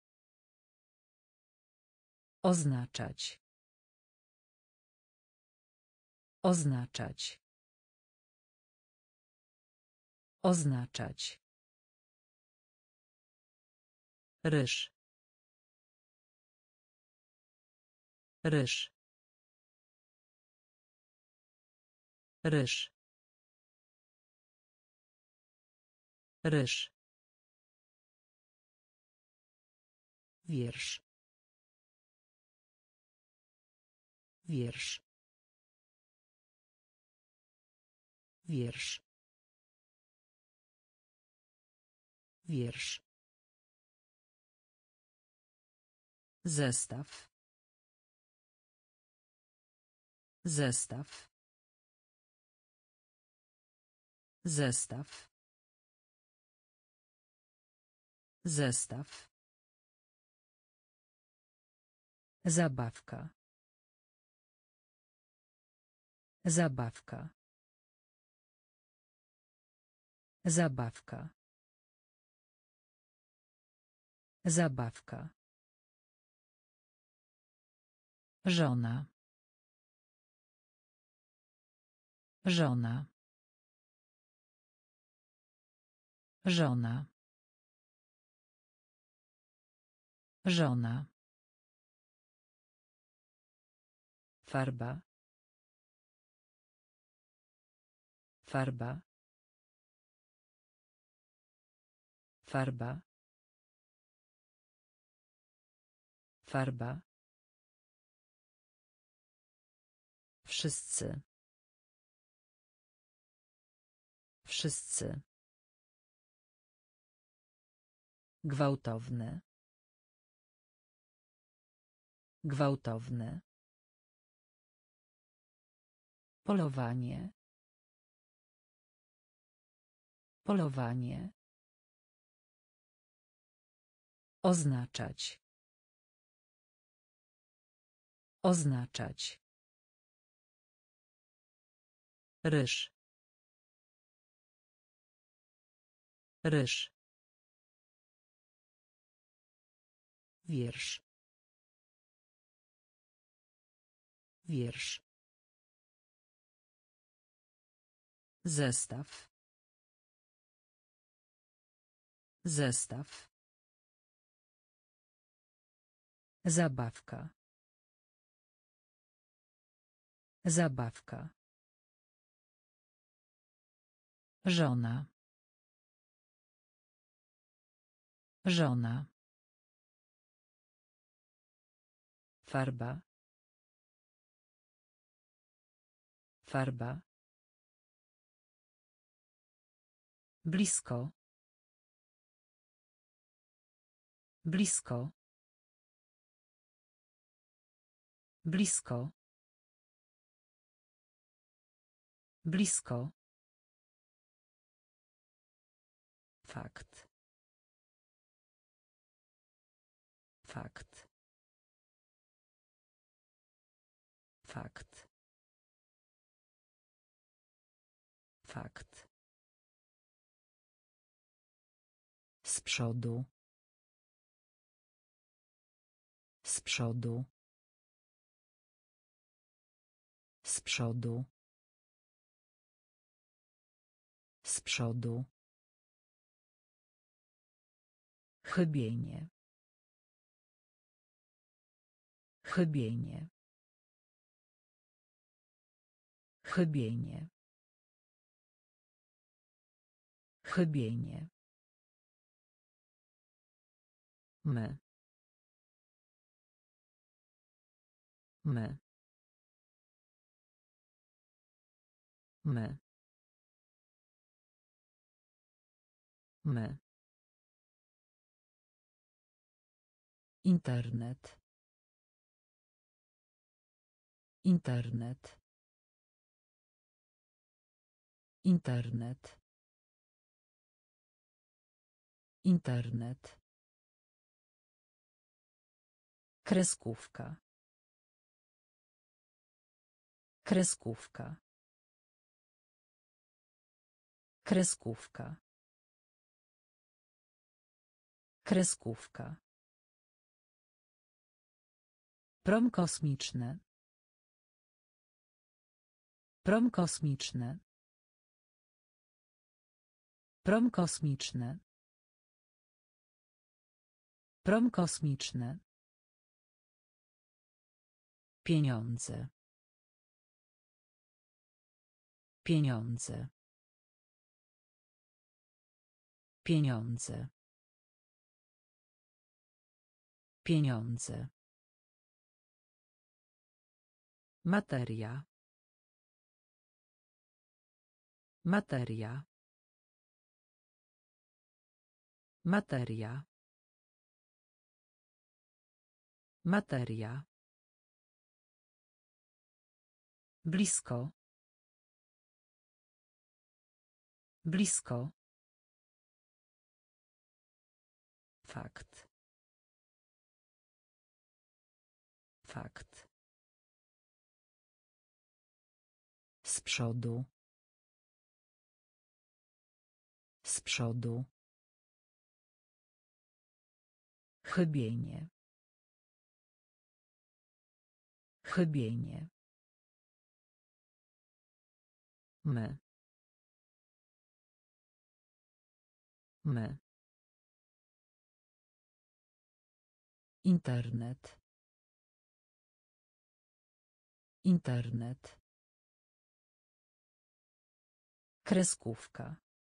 Oznaczać. Oznaczać. Oznaczać. Ryż. Ryż. Ryż. Ryż. Wiersz. Wiersz. Wiersz. Wiersz. Zestaw. Zestaw. Zestaw. Zestaw. Zabawka. Zabawka. Zabawka. Zabawka. Żona. Żona. Żona. Żona. Farba. Farba. Farba. Farba. Wszyscy. Wszyscy. Gwałtowny. Gwałtowny. Polowanie. Polowanie. Oznaczać. Oznaczać. Ryż. Ryż. Wiersz. Wiersz. Zestaw. Zestaw. Zabawka. Zabawka. Żona. Żona. Farba. Farba. Blisko. Blisko. Blisko. Blisko. Fakt. Fakt. Fakt. Fakt. Z przodu. Z przodu. Z przodu. Z przodu. Chybienie. Chybienie. Chybienie. Chybienie. My. My. My. My. Internet. Internet. Internet. Internet. Kreskówka. Kreskówka. Kreskówka. Kreskówka. Prom kosmiczny. Prom kosmiczny. Prom kosmiczny. Prom kosmiczny. Pieniądze. Pieniądze. Pieniądze. Pieniądze. Materia. Materia. Materia. Materia. Blisko. Blisko. Fakt. Fakt. Z przodu. Z przodu. Chybienie. Chybienie. My. My. Internet. Internet. Kreskówka.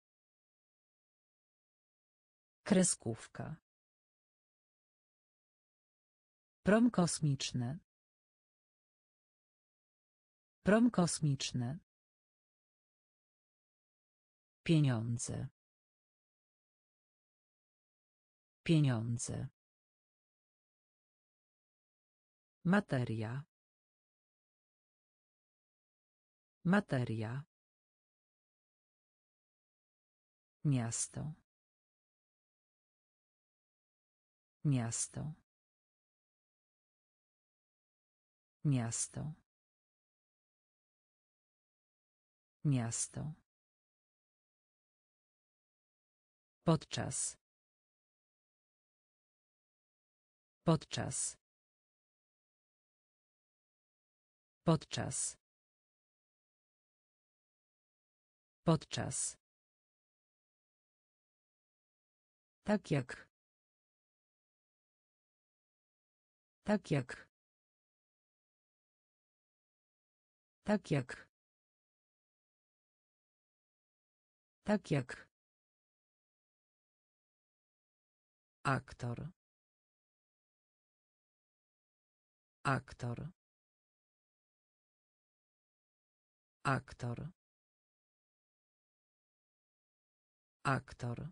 Kreskówka. Prom kosmiczny. Prom kosmiczny. Pieniądze. Pieniądze. Materia. Materia. Miasto. Miasto. Miasto. Miasto. Podczas. Podczas. Podczas. Podczas. Tak jak. Tak jak. Tak jak. Tak jak. Aktor. Aktor. Aktor. Aktor.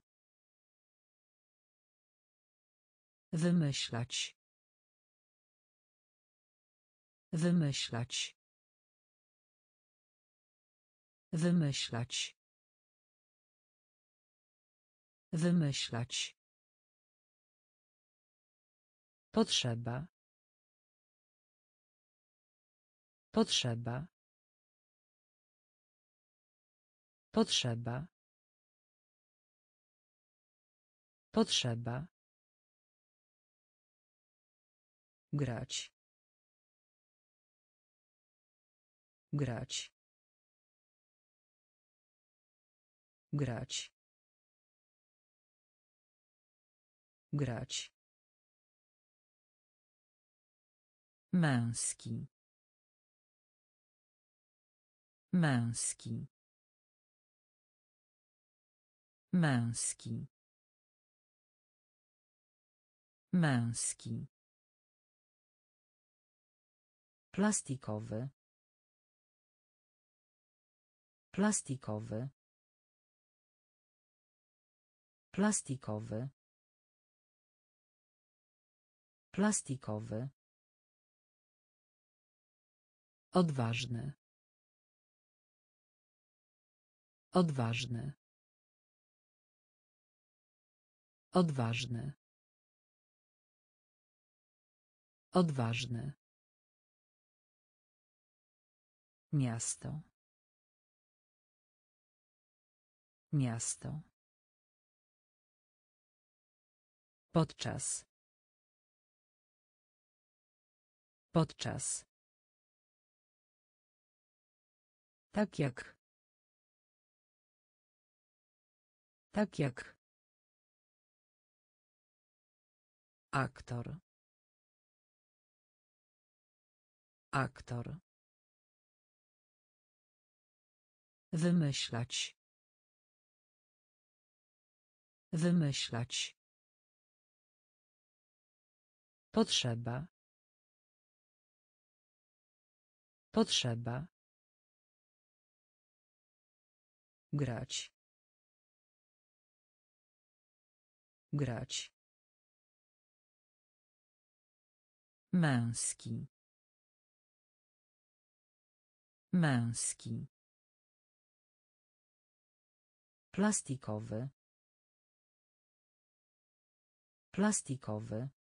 Wymyślać. Wymyślać. Wymyślać. Wymyślać. Potrzeba. Potrzeba. Potrzeba. Potrzeba. Grać. Grać. Grać. Grać. Męski. Męski. Męski. Męski. Plastikowy. Plastikowy. Plastikowy. Plastikowy. Odważny. Odważny. Odważny. Odważny. Miasto. Miasto. Podczas. Podczas. Tak jak. Tak jak. Aktor. Aktor. Wymyślać. Wymyślać. Potrzeba. Potrzeba. Grać. Grać. Męski. Męski. Plastikowy. Plastikowy.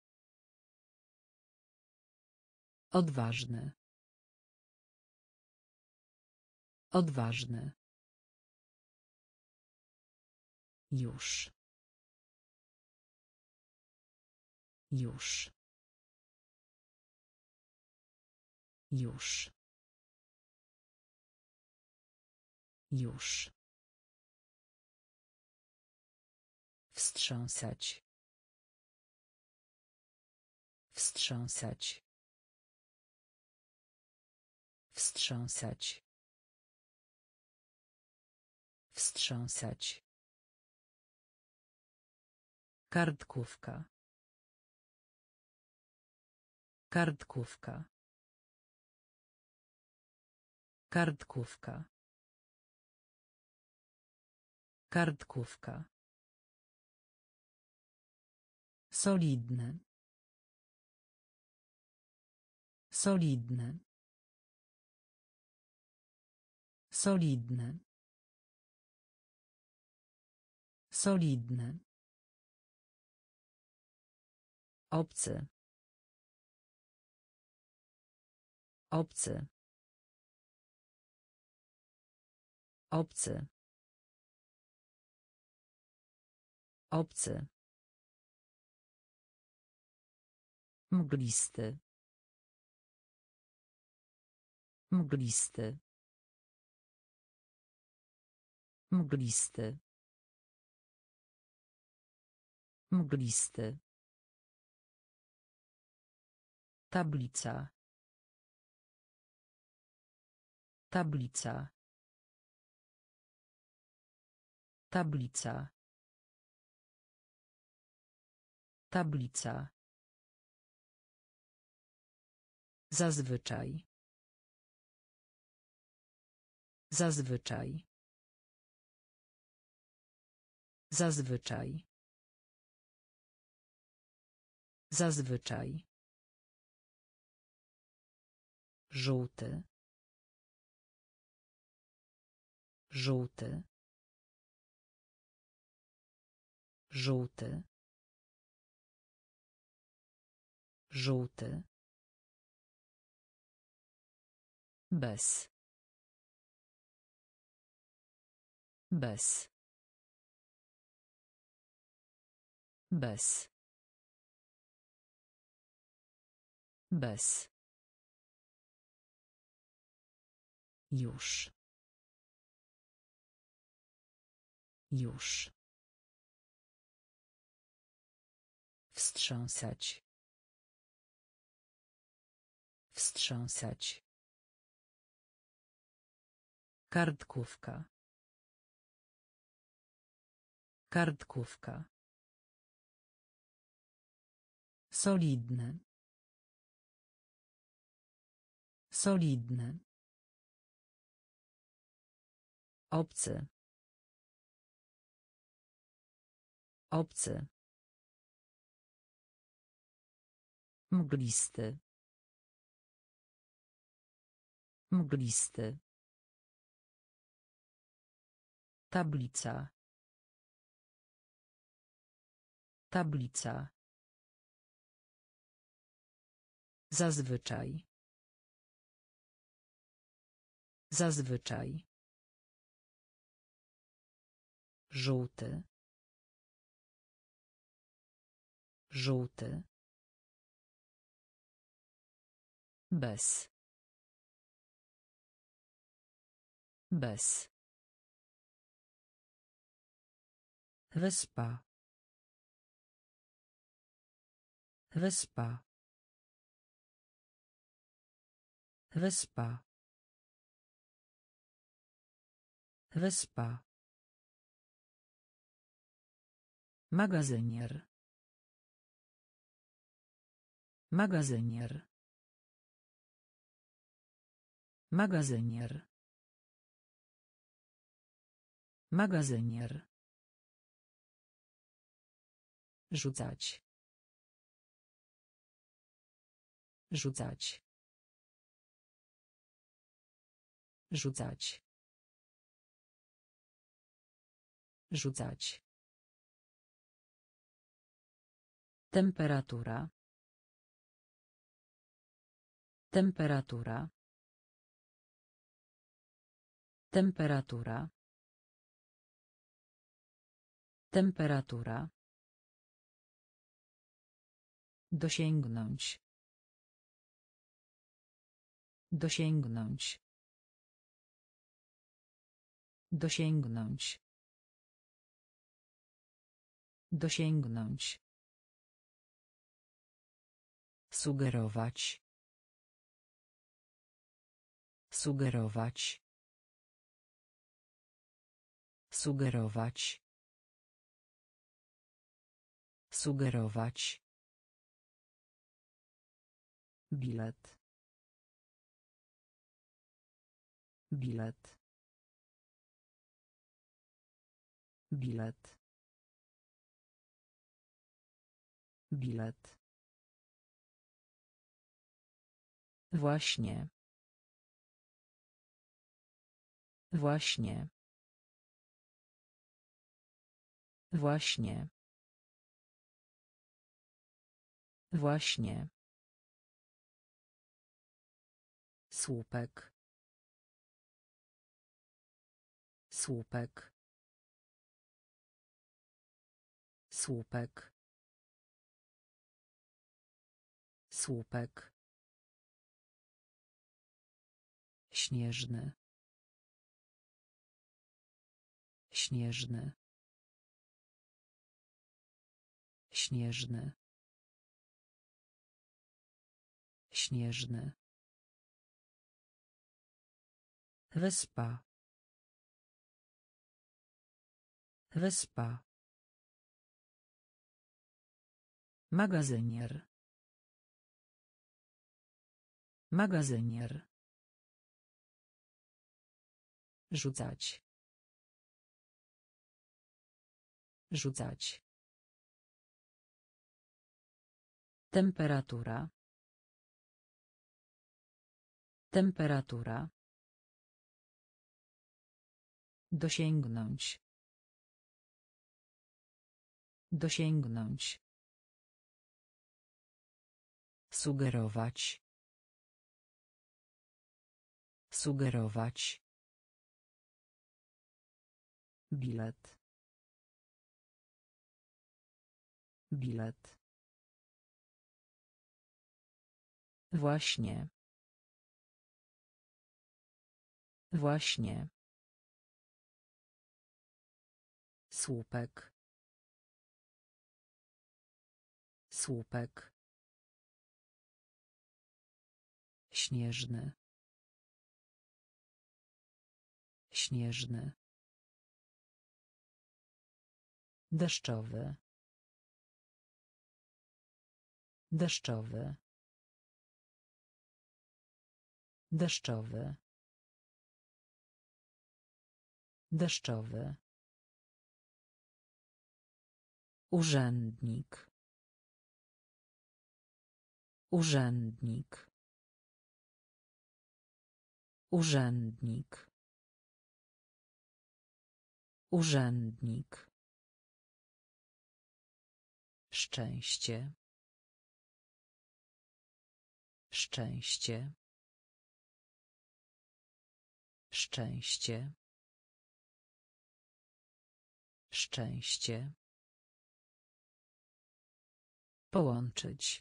Odważny. Odważny. Już. Już. Już. Już. Wstrząsać. Wstrząsać. Wstrząsać. Wstrząsać. Kartkówka. Kartkówka. Kartkówka. Kartkówka. Solidne. Solidne. Solidne. Solidne. Obcy. Obcy. Obcy. Obcy. Mglisty. Mglisty. Mglisty. Mglisty. Tablica. Tablica. Tablica. Tablica. Zazwyczaj. Zazwyczaj. Zazwyczaj. Zazwyczaj. Żółty. Żółty. Żółty. Żółty. Bez. Bez. Bez. Bez. Już. Już. Wstrząsać. Wstrząsać. Kartkówka. Kartkówka. Solidne. Solidne. Obcy. Obcy. Mglisty. Mglisty. Tablica. Tablica. Zazwyczaj. Zazwyczaj. Żółty. Żółty. Bez. Bez. Wyspa. Wyspa. Wyspa. Wyspa. Magazynier. Magazynier. Magazynier. Magazynier. Rzucać. Rzucać. Rzucać. Rzucać. Temperatura. Temperatura. Temperatura. Temperatura. Dosięgnąć. Dosięgnąć. Dosięgnąć. Dosięgnąć. Sugerować. Sugerować. Sugerować. Sugerować. Bilet. Bilet. Bilet. Bilet. Właśnie. Właśnie. Właśnie. Właśnie. Słupek. Słupek. Słupek. Słupek. Śnieżny. Śnieżny. Śnieżny. Śnieżny. Wyspa. Wyspa. Magazynier. Magazynier. Rzucać. Rzucać. Temperatura. Temperatura. Dosięgnąć. Dosięgnąć. Sugerować. Sugerować. Bilet. Bilet. Właśnie. Właśnie. Słupek. Słupek. Śnieżny. Śnieżny. Deszczowy. Deszczowy. Deszczowy. Deszczowy. Urzędnik. Urzędnik. Urzędnik. Urzędnik. Szczęście. Szczęście. Szczęście. Szczęście. Połączyć.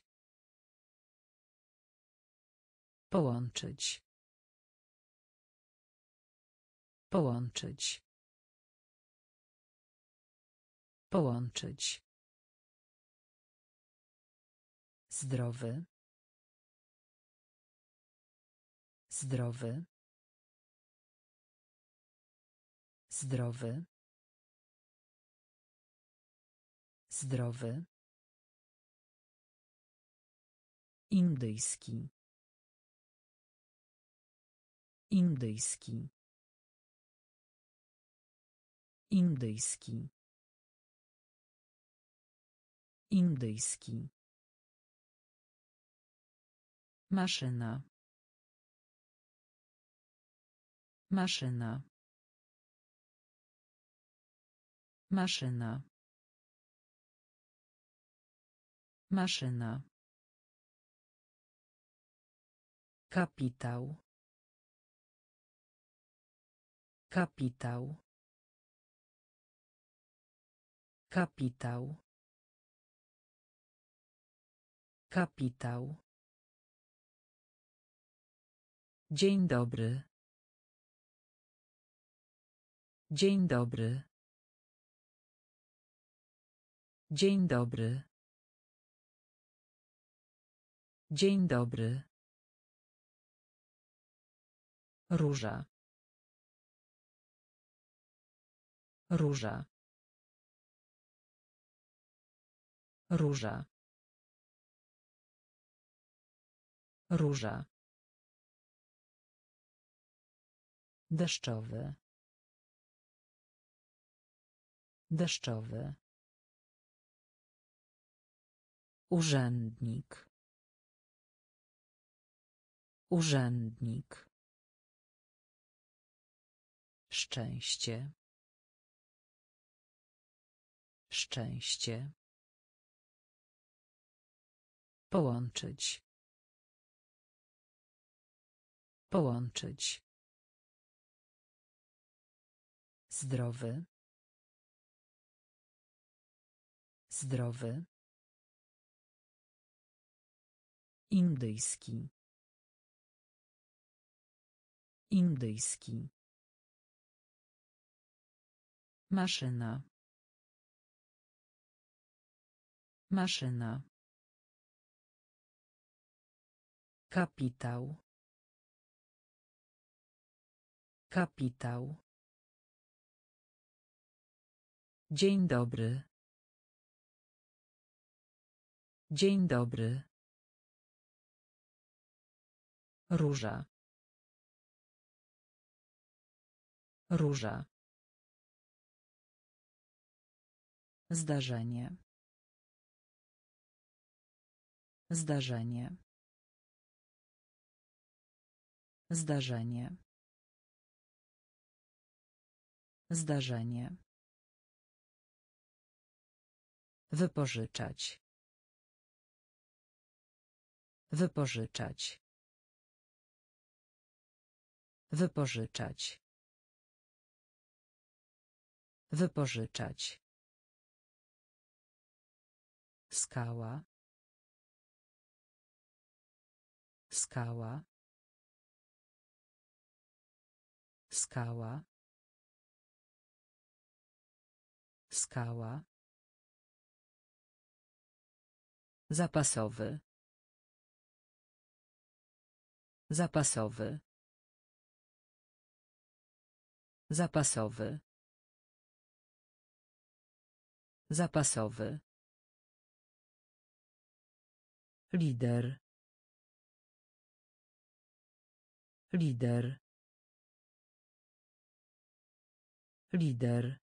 Połączyć. Połączyć. Połączyć. Zdrowy. Zdrowy. Zdrowy. Zdrowy. Indyjski. Indyjski. Indyjski. Indyjski. Maszyna. Maszyna. Maszyna. Maszyna. Kapitał. Kapitał. Kapitał. Kapitał. Dzień dobry. Dzień dobry. Dzień dobry. Dzień dobry. Róża. Róża. Róża. Róża. Deszczowy. Deszczowy. Urzędnik. Urzędnik. Szczęście. Szczęście. Połączyć. Połączyć. Zdrowy. Zdrowy. Indyjski. Indyjski. Maszyna. Maszyna. Kapitał. Kapitał. Dzień dobry. Dzień dobry. Róża. Róża. Zdarzenie. Zdarzenie. Zdarzenie. Zdarzenie. Wypożyczać. Wypożyczać. Wypożyczać. Wypożyczać. Skała. Skała. Skała. Skała. Zapasowy. Zapasowy. Zapasowy. Zapasowy. Lider. Lider. Lider.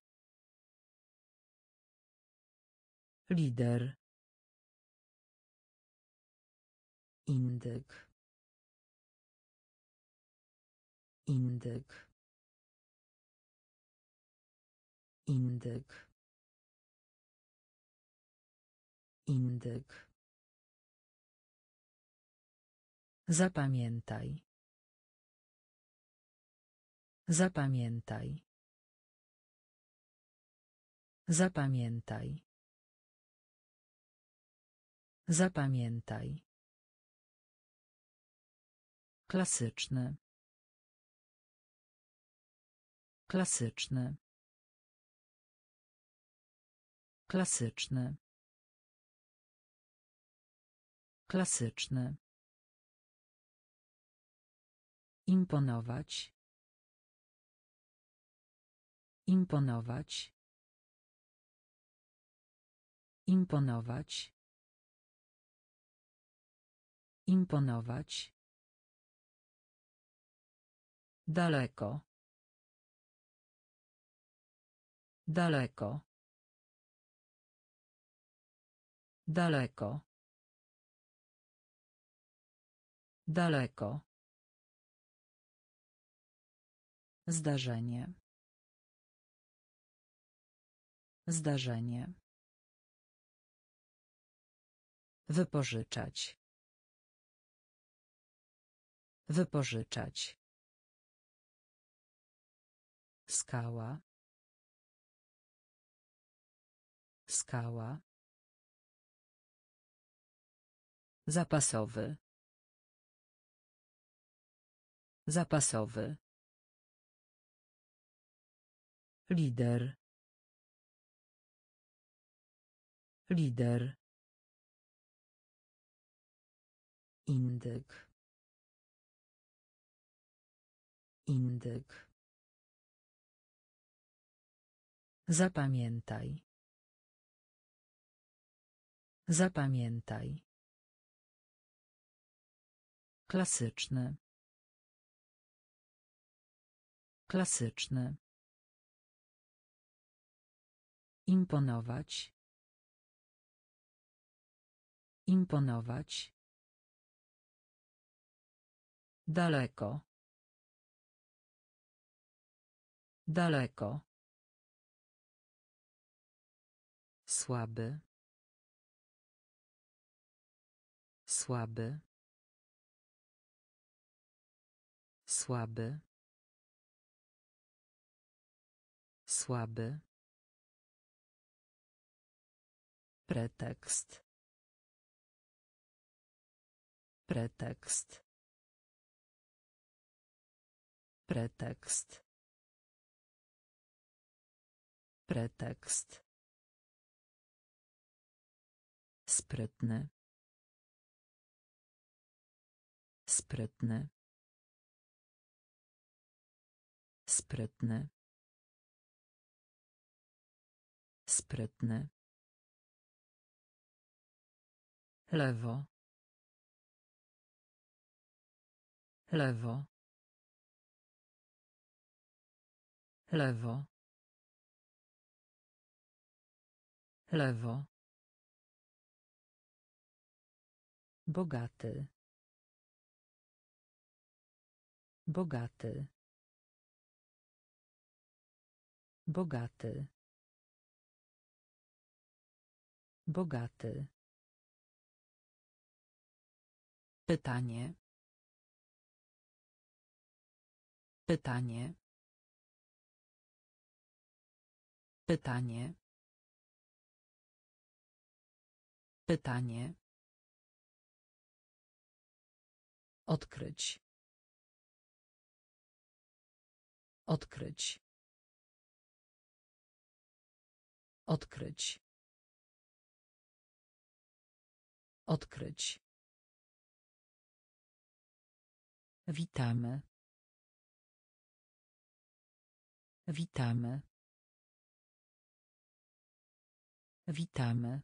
Lider. Indyk. Indyk. Indyk. Indyk. Zapamiętaj. Zapamiętaj. Zapamiętaj. Zapamiętaj. Klasyczny. Klasyczny. Klasyczny. Klasyczny. Imponować. Imponować. Imponować. Imponować. Daleko. Daleko. Daleko. Daleko. Zdarzenie. Zdarzenie. Wypożyczać. Wypożyczać. Skała. Skała. Zapasowy. Zapasowy. Lider. Lider. Indyk. Indyk. Zapamiętaj. Zapamiętaj. Klasyczny. Klasyczny. Imponować. Imponować. Daleko. Daleko. Słaby. Słaby. Słaby. Słaby. Pretekst. Pretekst. Pretekst. Pretekst. Sprytny. Sprytny. Sprytny. Sprytny. Lewo. Lewo. Lewo. Lewo. Bogaty. Bogaty. Bogaty. Bogaty. Pytanie. Pytanie. Pytanie. Pytanie. Odkryć. Odkryć. Odkryć. Odkryć. Witamy. Witamy. Witamy.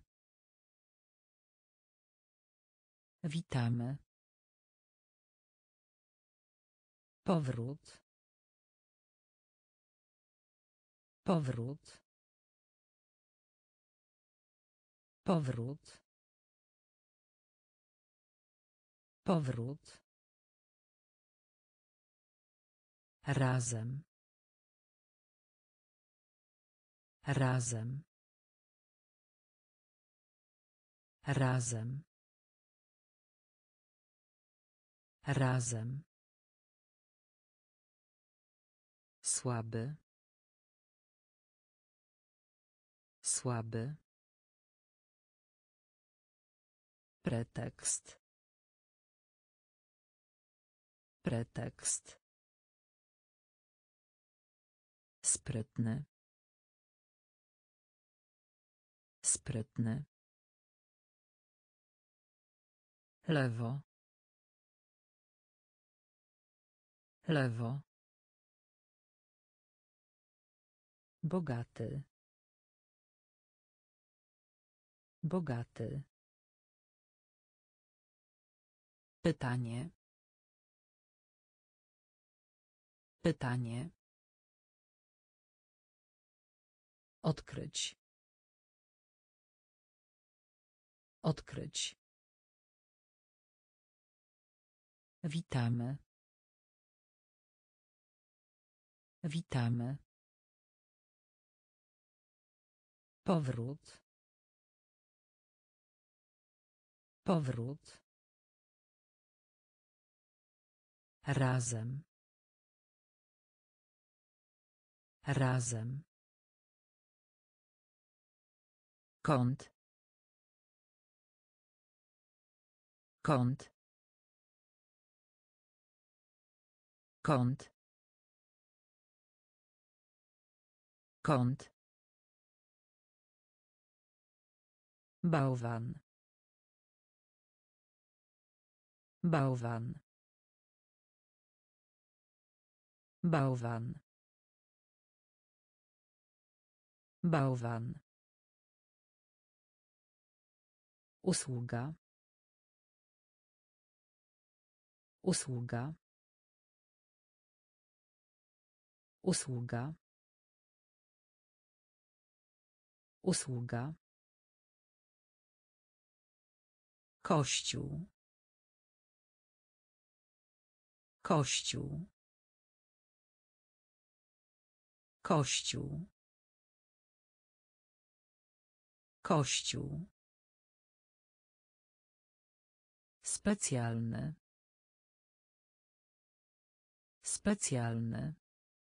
Witamy. Powrót. Powrót. Powrót. Powrót. Razem. Razem. Razem. Razem. Słaby. Słaby. Pretekst. Pretekst. Sprytny. Sprytny. Lewo. Lewo. Bogaty. Bogaty. Pytanie. Pytanie. Odkryć. Odkryć. Witamy. Witamy. Powrót. Powrót. Razem. Razem. Kąt. Kąt. Kąt. Kąt. Bałwan. Bałwan. Bałwan. Bałwan. Usługa. Usługa. Usługa. Usługa. Kościół. Kościół. Kościół. Kościół. Specjalny. Specjalny.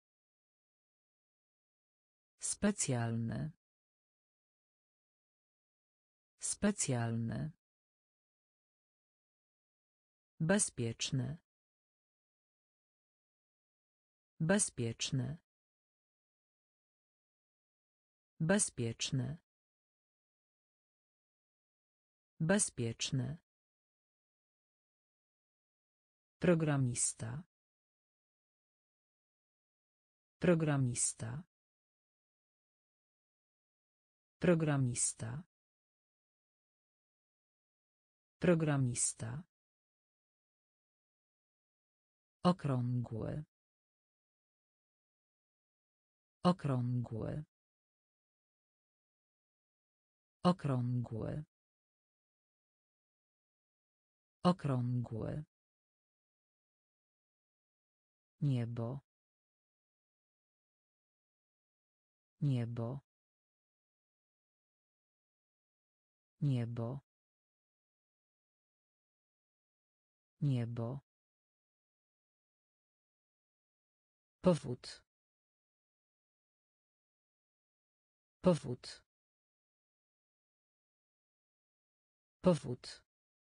Specjalny. Specjalny. Bezpieczny. Bezpieczny. Bezpieczny. Bezpieczny. Programista. Programista. Programista. Programista. Okrągły. Okrągły. Okrągły. Okrągły. Niebo. Niebo. Niebo. Niebo. Powód. Powód. Powód.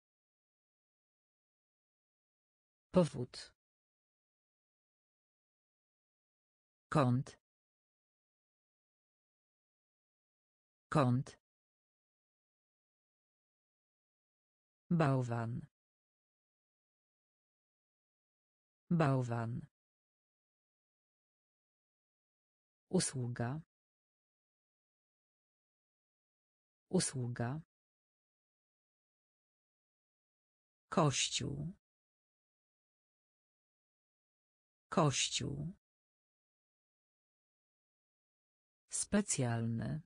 Powód. Kąt. Kąt. Bałwan. Bałwan. Usługa. Usługa. Kościół. Kościół. Specjalny.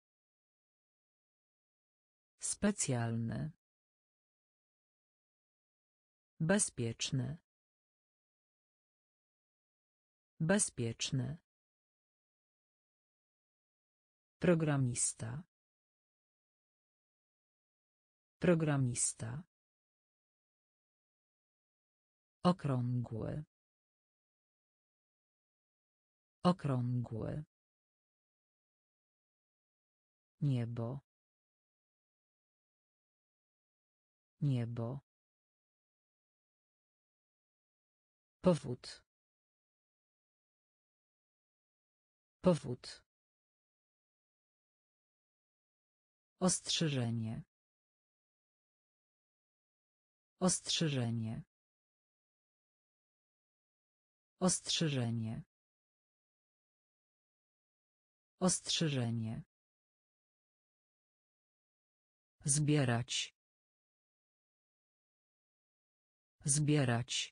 Specjalny. Bezpieczny. Bezpieczny. Programista. Programista. Okrągły. Okrągły. Niebo. Niebo. Powód. Powód. Ostrzeżenie. Ostrzeżenie. Ostrzeżenie. Ostrzeżenie. Zbierać. Zbierać.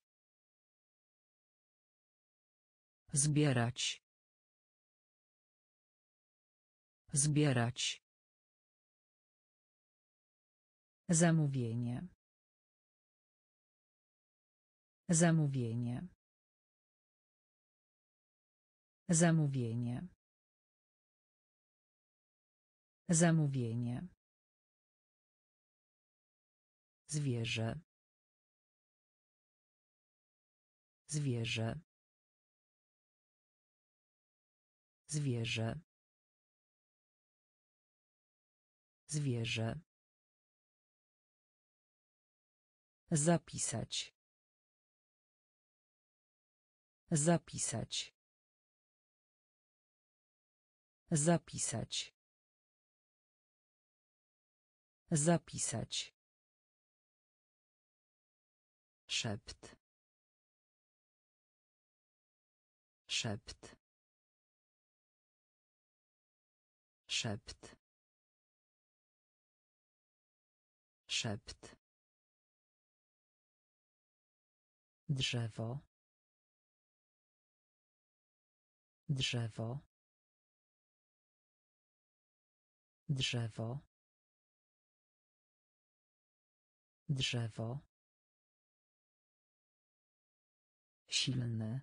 Zbierać. Zbierać. Zamówienie. Zamówienie. Zamówienie. Zamówienie. Zwierzę. Zwierzę. Zwierzę. Zwierzę. Zapisać. Zapisać. Zapisać. Zapisać. Szept. Szept. Szept. Szept. Drzewo. Drzewo. Drzewo. Drzewo. Silny.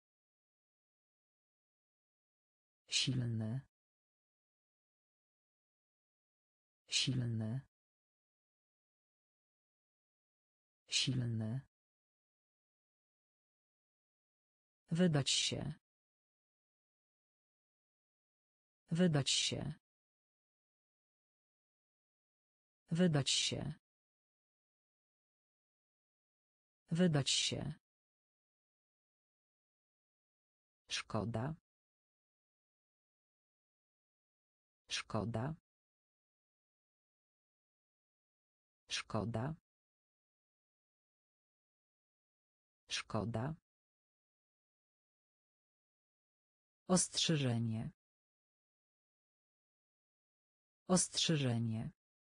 Silny. Silny. Silny. Wydać się. Wydać się. Wydać się. Wydać się. Szkoda. Szkoda. Szkoda. Szkoda. Ostrzeżenie. Ostrzeżenie.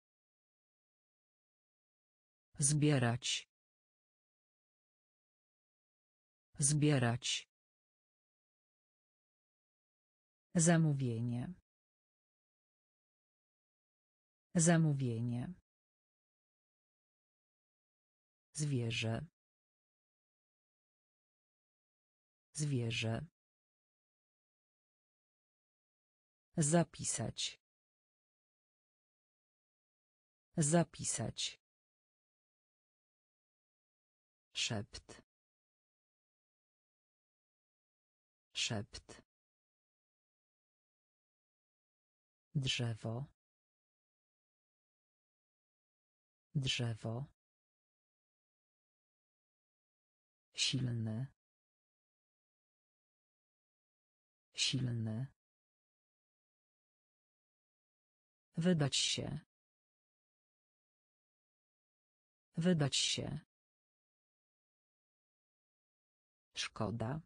Zbierać. Zbierać. Zamówienie. Zamówienie. Zwierzę. Zwierzę. Zapisać. Zapisać. Szept. Szept. Drzewo. Drzewo. Silny. Silny. Wydać się. Wydać się. Szkoda.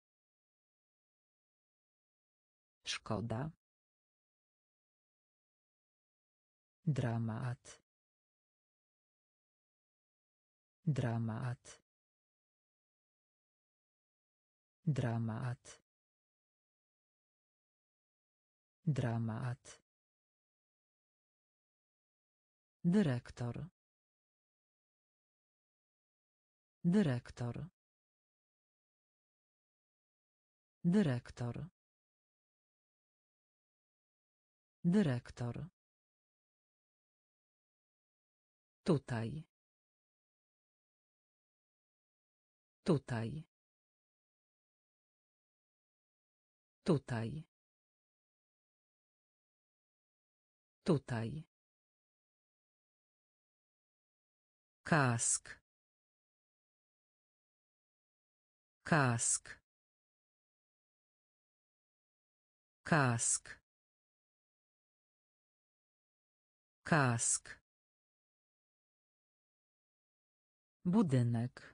Szkoda. Dramat. Dramat. Dramat. Dramat. Dyrektor. Dyrektor. Dyrektor. Dyrektor. Tutaj. Tutaj. Tutaj. Tutaj. Kask. Kask. Kask. Kask. Budynek.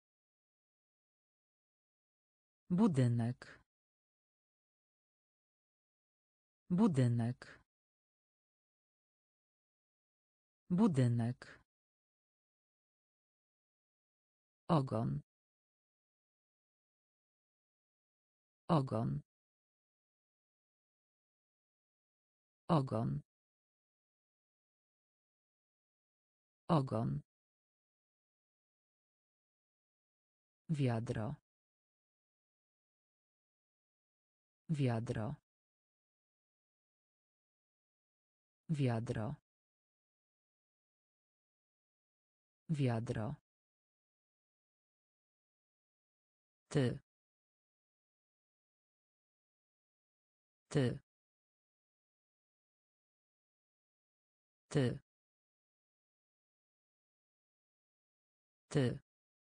Budynek. Budynek. Budynek. Ogon. Ogon. Ogon. Ogon. Wiadro. Wiadro. Wiadro. Wiadro. Ty. Ty. Ty. Ty.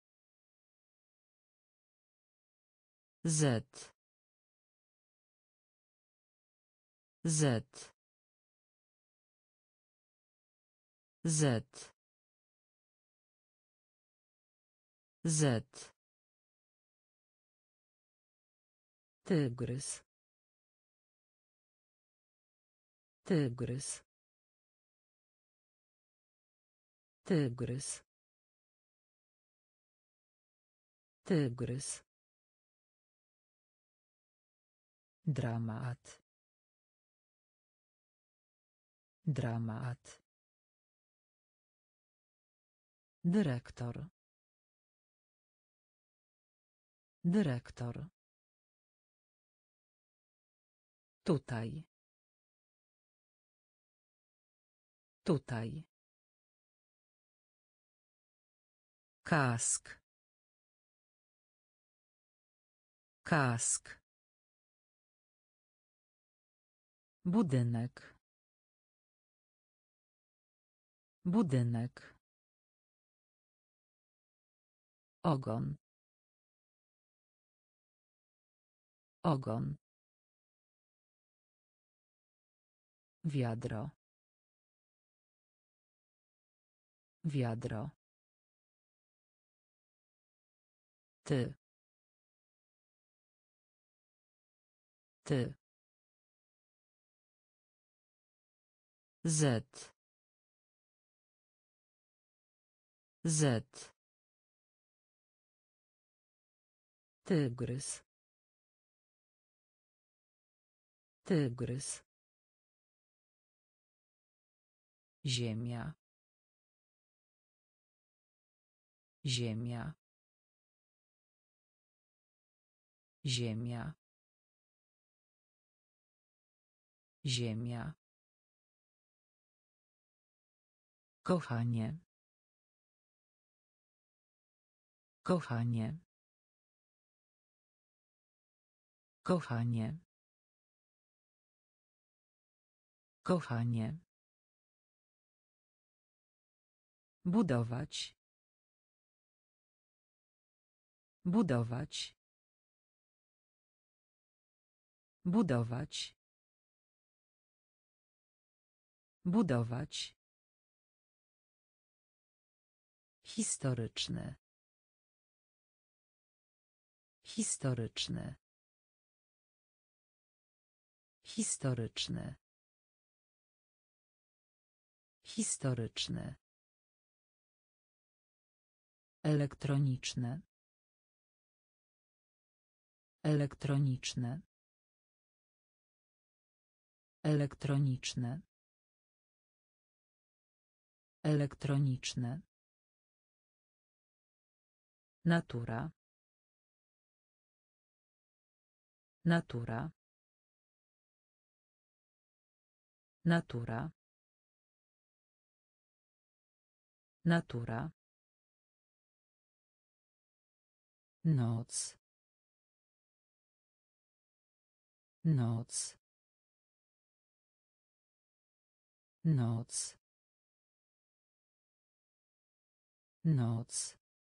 Z. Z. Z. Z. Tygrys. Tygrys. Tygrys. Tygrys. Dramat. Dramat. Dyrektor. Dyrektor. Tutaj. Tutaj. Kask. Kask. Budynek. Budynek. Ogon. Ogon. Wiadro. Wiadro. Ty. Ty. Z. Z. Tygrys. Tygrys. Ziemia. Ziemia. Ziemia. Ziemia. Kochanie. Kochanie. Kochanie. Kochanie. Budować. Budować. Budować. Budować. Historyczny. Historyczny. Historyczny. Historyczny. Elektroniczne. Elektroniczne. Elektroniczne. Elektroniczne. Natura. Natura. Natura. Natura. Noc. Noc. Noc. Noc.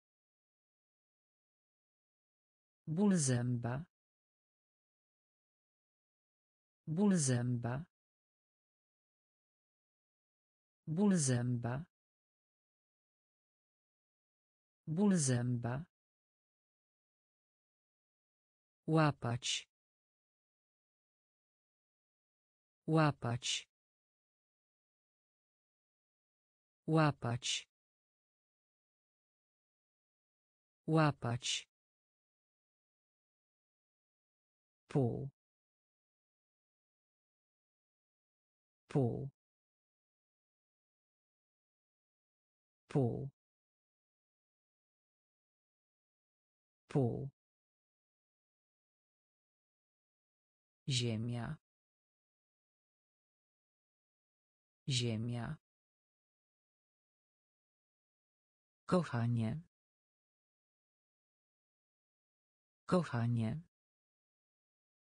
Ból zęba. Ból zęba. Ból zęba. Ból zęba. Łapać. Łapać. Łapać. Łapać. Pół. Pół. Pół. Pół. Ziemia. Ziemia. Kochanie. Kochanie.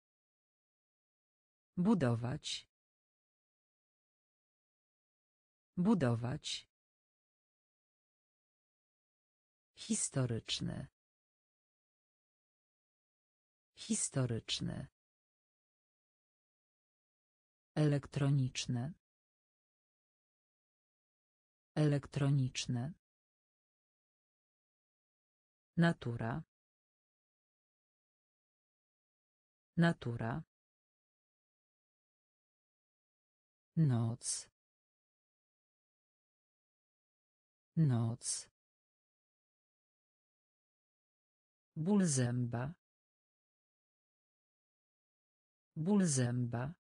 Budować. Budować. Historyczny. Historyczny. Elektroniczne. Elektroniczne. Natura. Natura. Noc. Noc. Ból zęba. Ból zęba.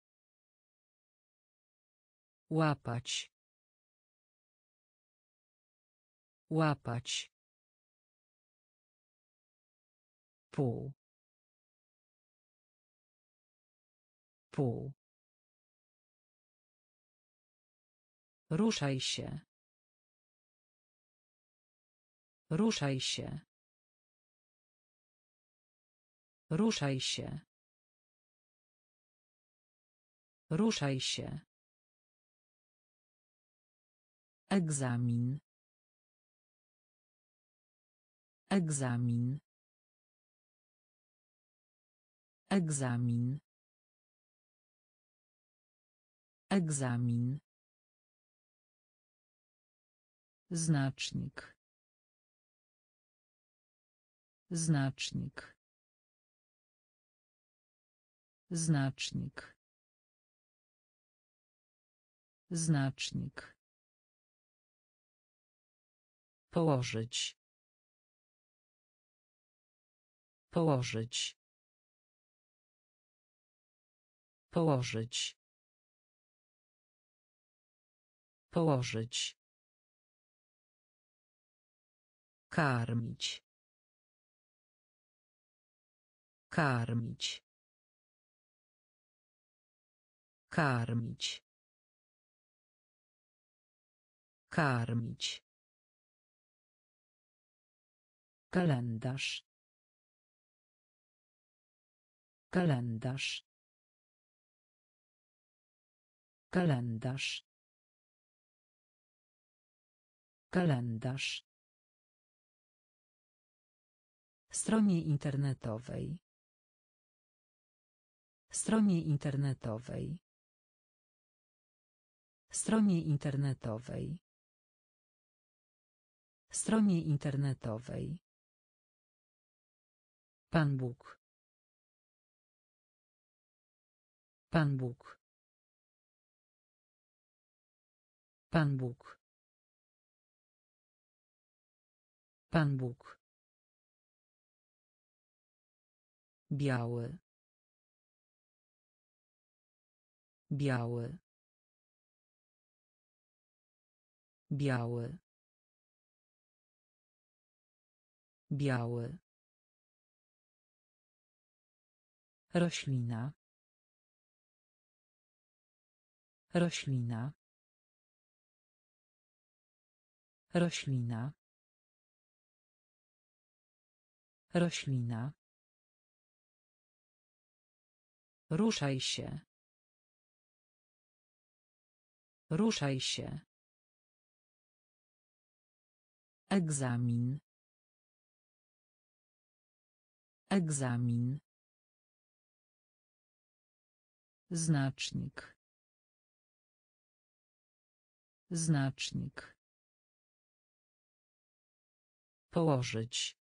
Łapać. Łapać. Pół. Pół. Ruszaj się. Ruszaj się. Ruszaj się. Ruszaj się. Egzamin. Egzamin. Egzamin. Egzamin. Znacznik. Znacznik. Znacznik. Znacznik. Położyć. Położyć. Położyć. Położyć. Karmić. Karmić. Karmić. Karmić. Kalendarz. Kalendarz. Kalendarz. Kalendarz. Stronie internetowej. Stronie internetowej. Stronie internetowej. Stronie internetowej. Pan Bóg. Pan Bóg. Pan Bóg. Pan Bóg. Biały. Biały. Biały. Biały. Roślina. Roślina. Roślina. Roślina. Ruszaj się. Ruszaj się. Egzamin. Egzamin. Znacznik. Znacznik. Położyć.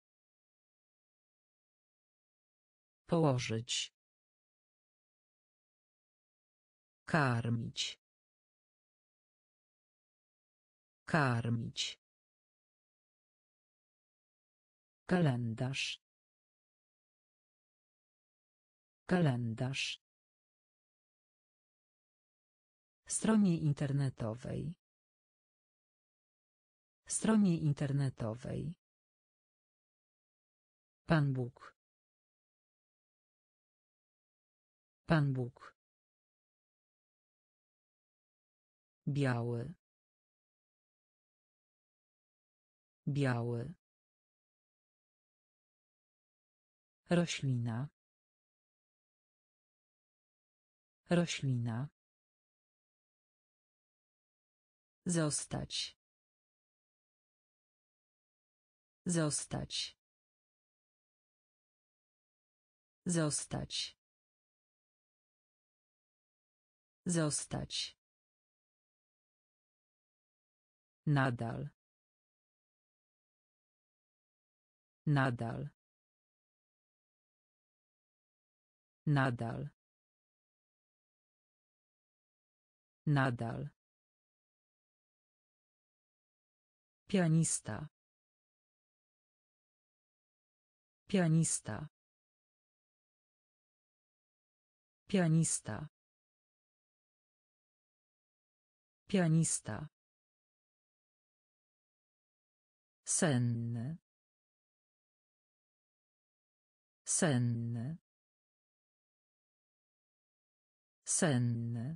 Położyć. Karmić. Karmić. Kalendarz. Kalendarz. Stronie internetowej. Stronie internetowej. Pan Bóg. Pan Bóg. Biały. Biały. Roślina. Roślina. Zostać. Zostać. Zostać. Zostać. Nadal. Nadal. Nadal. Nadal. Pianista. Pianista. Pianista. Pianista. Senny. Senny. Senny.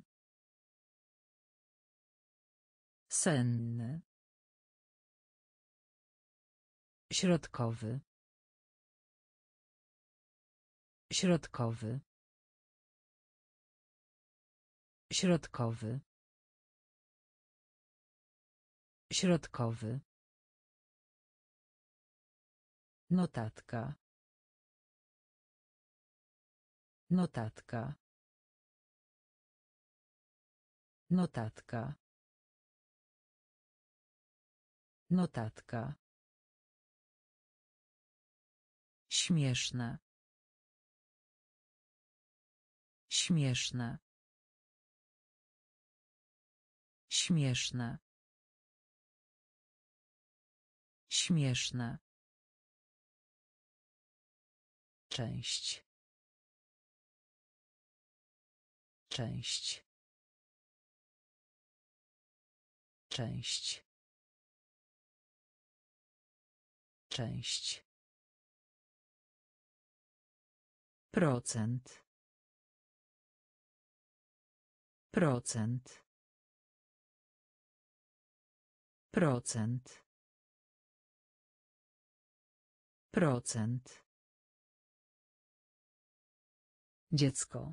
Senny. Środkowy. Środkowy. Środkowy. Środkowy. Notatka. Notatka. Notatka. Notatka. Śmieszne. Śmieszne. Śmieszne. Śmieszne. Część. Część. Część. Część. Procent. Procent. Procent. Procent. Dziecko.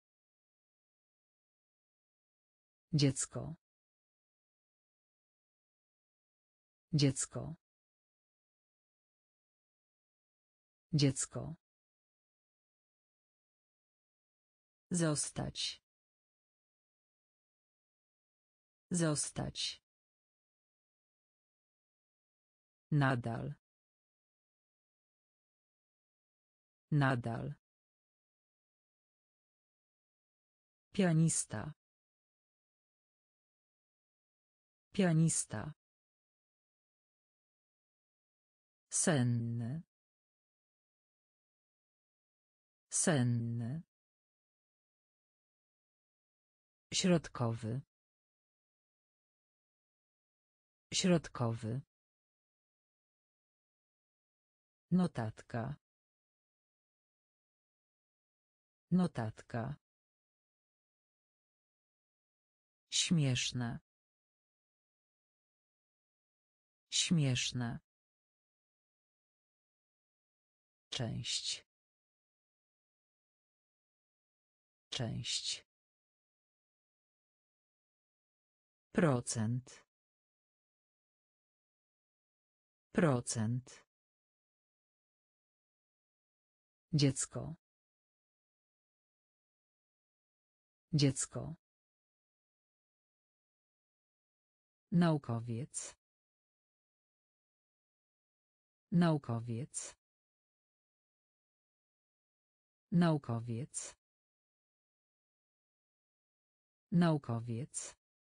Dziecko. Dziecko. Dziecko. Zostać. Zostać. Nadal. Nadal. Pianista. Pianista. Senny. Senny. Środkowy. Środkowy. Notatka. Notatka. Śmieszne. Śmieszne. Część. Część. Procent. Procent. Dziecko. Dziecko. Naukowiec. Naukowiec. Naukowiec. Naukowiec.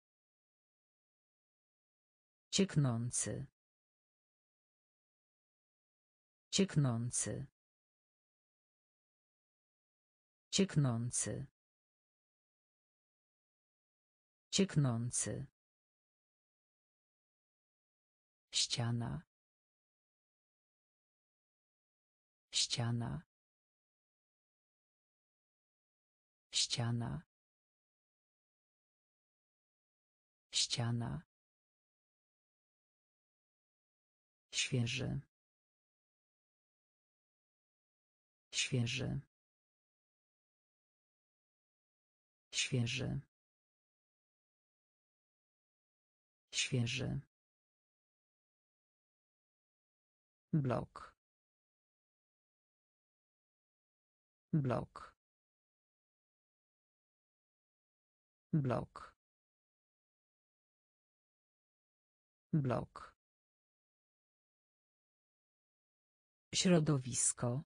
Cieknący. Cieknący. Cieknący. Cieknący. Ściana. Ściana. Ściana. Ściana. Świeży. Świeży. Świeży. Świeży. Blok. Blok. Blok. Blok. Środowisko.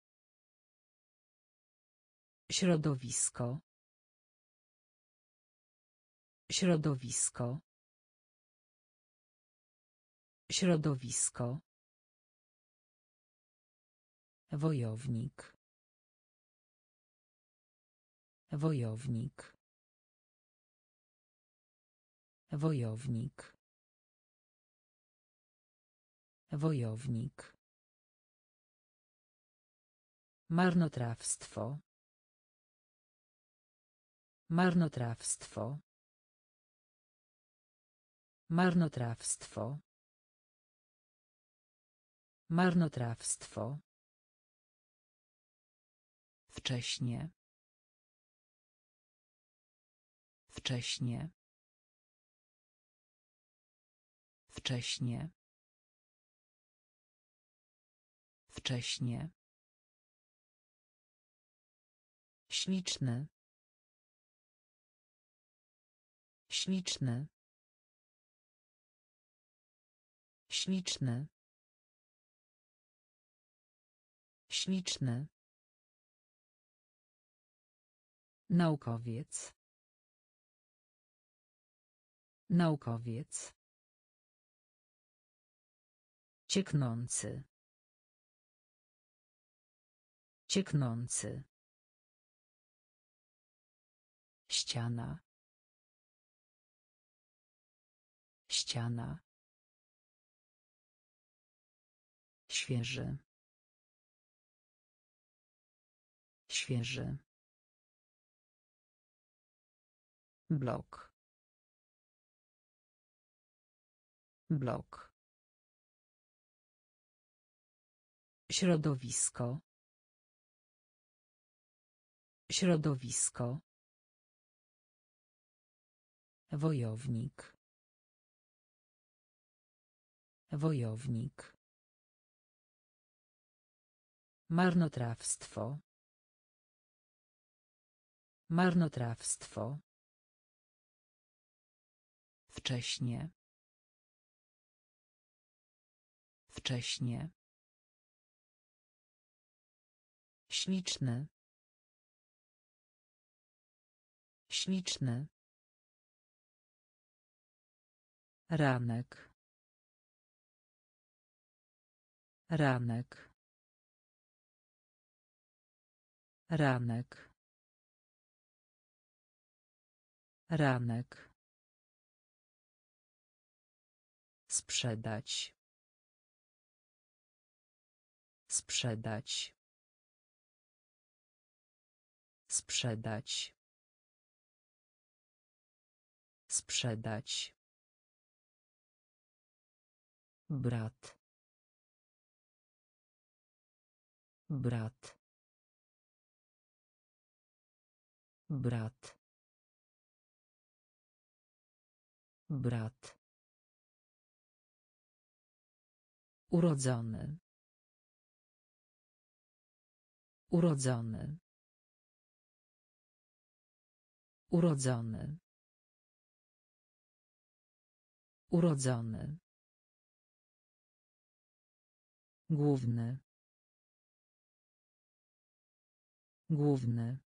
Środowisko. Środowisko. Środowisko. Wojownik. Wojownik. Wojownik. Wojownik. Marnotrawstwo. Marnotrawstwo. Marnotrawstwo. Marnotrawstwo. Wcześnie. Wcześnie. Wcześnie. Wcześnie. Śliczny. Śliczny. Śliczny. Śliczny. Naukowiec. Naukowiec. Cieknący. Cieknący. Ściana. Ściana. Świeży. Świeży. Blok. Blok. Środowisko. Środowisko. Wojownik. Wojownik. Marnotrawstwo. Marnotrawstwo. Wcześnie. Wcześnie. Śliczny. Śliczny. Ranek. Ranek. Ranek. Ranek. Sprzedać. Sprzedać. Sprzedać. Sprzedać. Brat. Brat. Brat. Brat. Urodzony. Urodzony. Urodzony. Urodzony. Główny. Główny.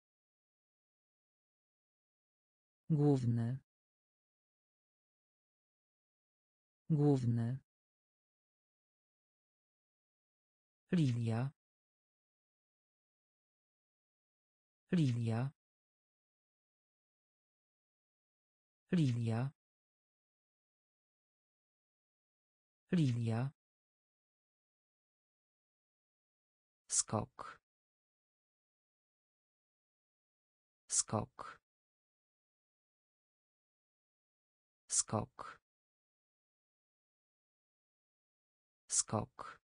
Główny. Główny. Lilia. Lilia. Lilia. Lilia. Skok. Skok. Skok. Skok.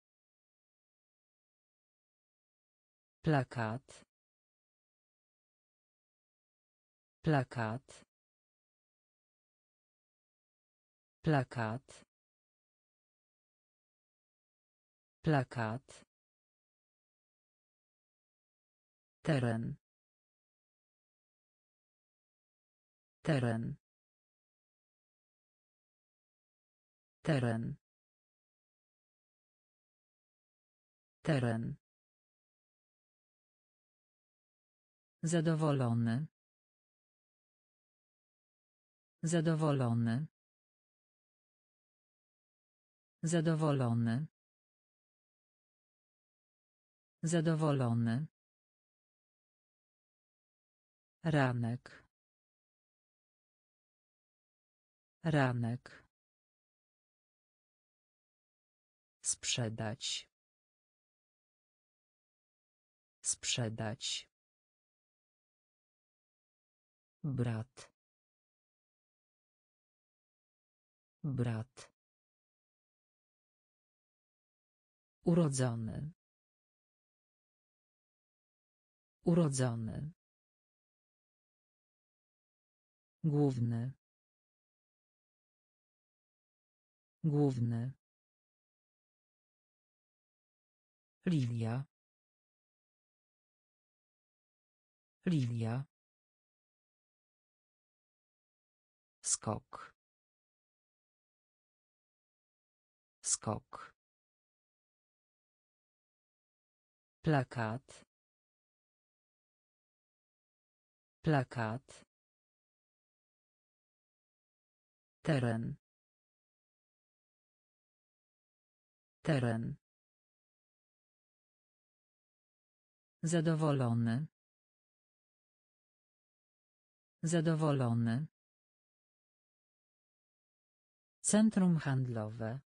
Plakat. Plakat. Plakat. Plakat. Teren. Teren. Teren. Teren. Zadowolony. Zadowolony. Zadowolony. Zadowolony. Ranek. Ranek. Sprzedać. Sprzedać. Brat. Brat. Urodzony. Urodzony. Główny. Główny. Lilia. Lilia. Skok. Skok. Plakat. Plakat. Teren. Teren. Zadowolony. Zadowolony. Centrum handlowe.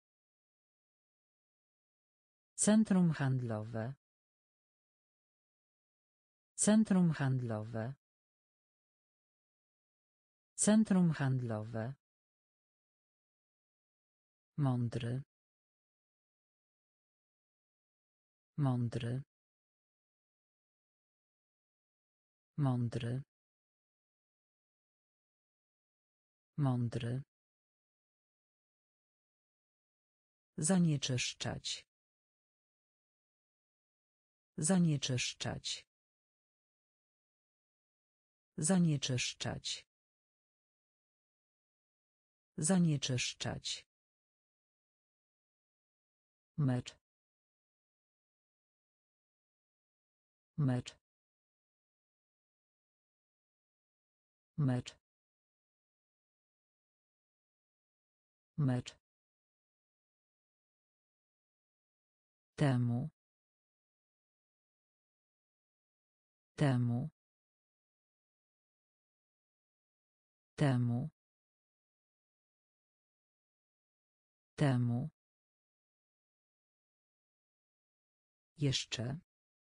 Centrum handlowe. Centrum handlowe. Centrum handlowe. Mądry. Mądry. Mądry. Mądry. Zanieczyszczać. Zanieczyszczać. Zanieczyszczać. Zanieczyszczać. Mecz. Mecz. Mecz. Mecz. Temu. Temu. Temu. Temu. Jeszcze.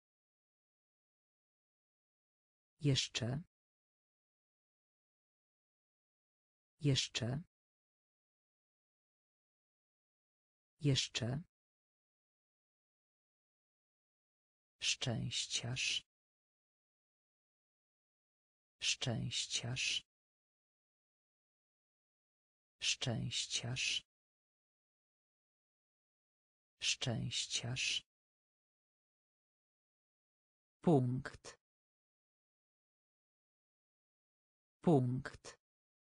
Jeszcze. Jeszcze. Jeszcze. Szczęściarz. Szczęściarz. Szczęściarz. Szczęściarz. Punkt. Punkt.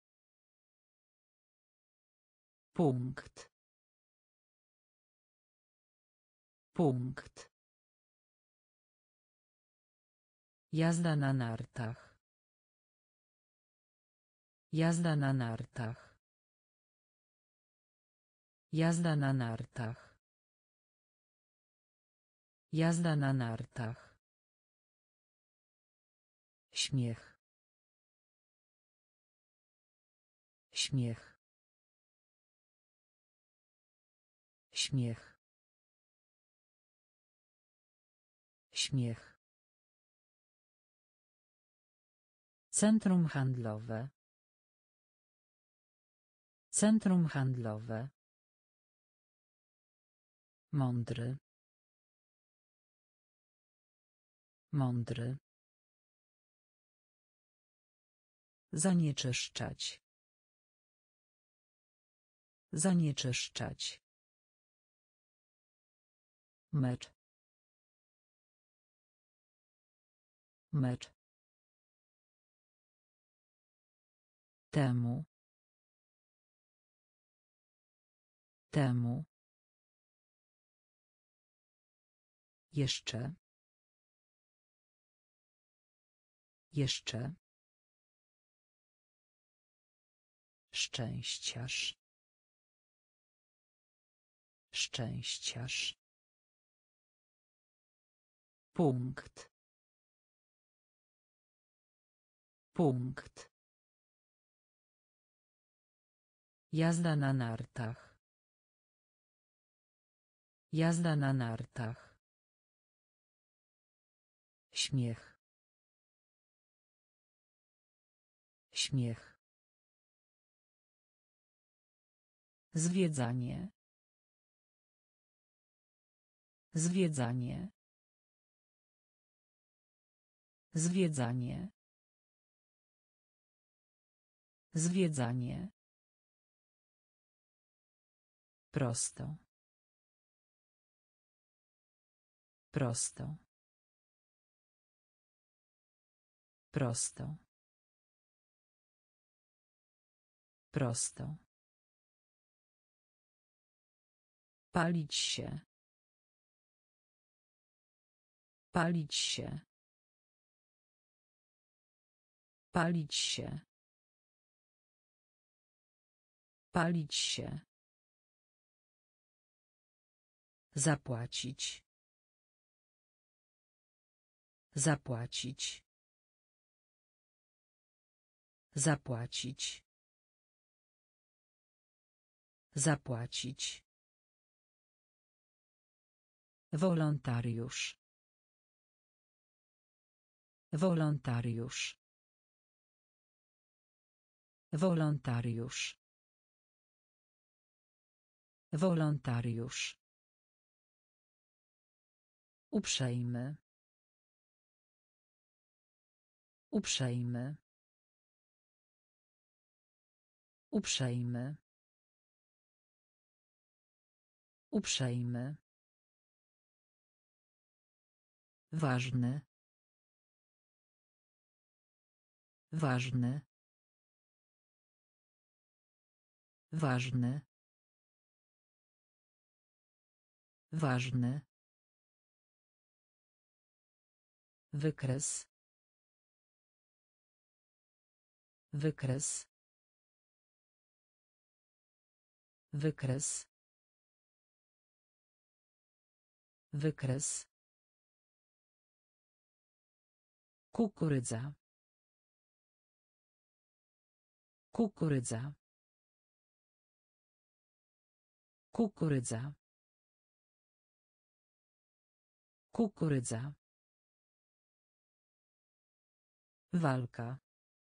Punkt. Punkt. Jazda na nartach. Jazda na nartach. Jazda na nartach. Jazda na nartach. Śmiech. Śmiech. Śmiech. Śmiech. Centrum handlowe. Centrum handlowe. Mądry. Mądry. Zanieczyszczać. Zanieczyszczać. Mecz. Mecz. Temu. Temu. Jeszcze. Jeszcze. Szczęściarz. Szczęściarz. Punkt. Punkt. Jazda na nartach. Jazda na nartach. Śmiech. Śmiech. Zwiedzanie. Zwiedzanie. Zwiedzanie. Zwiedzanie. Prosto. Prosto. Prosto. Prosto. Palić się. Palić się. Palić się. Palić się. Zapłacić. Zapłacić. Zapłacić. Zapłacić. Wolontariusz. Wolontariusz. Wolontariusz. Wolontariusz. Uprzejmy. Uprzejmy. Uprzejmy. Uprzejmy. Ważny. Ważny. Ważny. Ważny. Wykres. Wykres. Wykres. Wykres. Kukurydza. Kukurydza. Kukurydza. Kukurydza. Walka.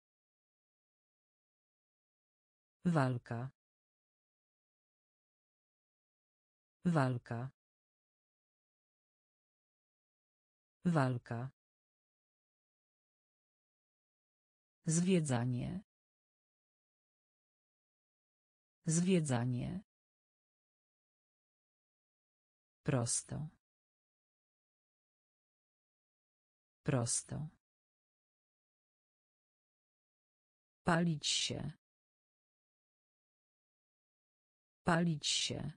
Walka. Walka. Walka. Zwiedzanie. Zwiedzanie. Prosto. Prosto. Palić się. Palić się.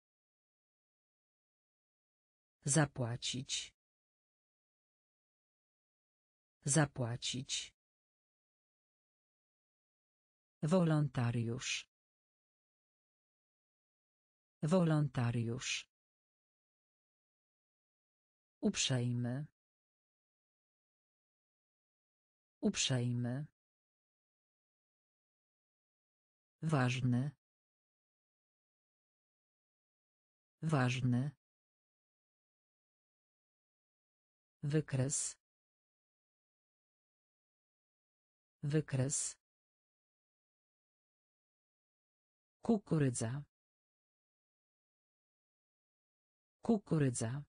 Zapłacić. Zapłacić. Wolontariusz. Wolontariusz. Uprzejmy. Uprzejmy. Ważny. Ważny. Wykres. Wykres. Kukurydza. Kukurydza.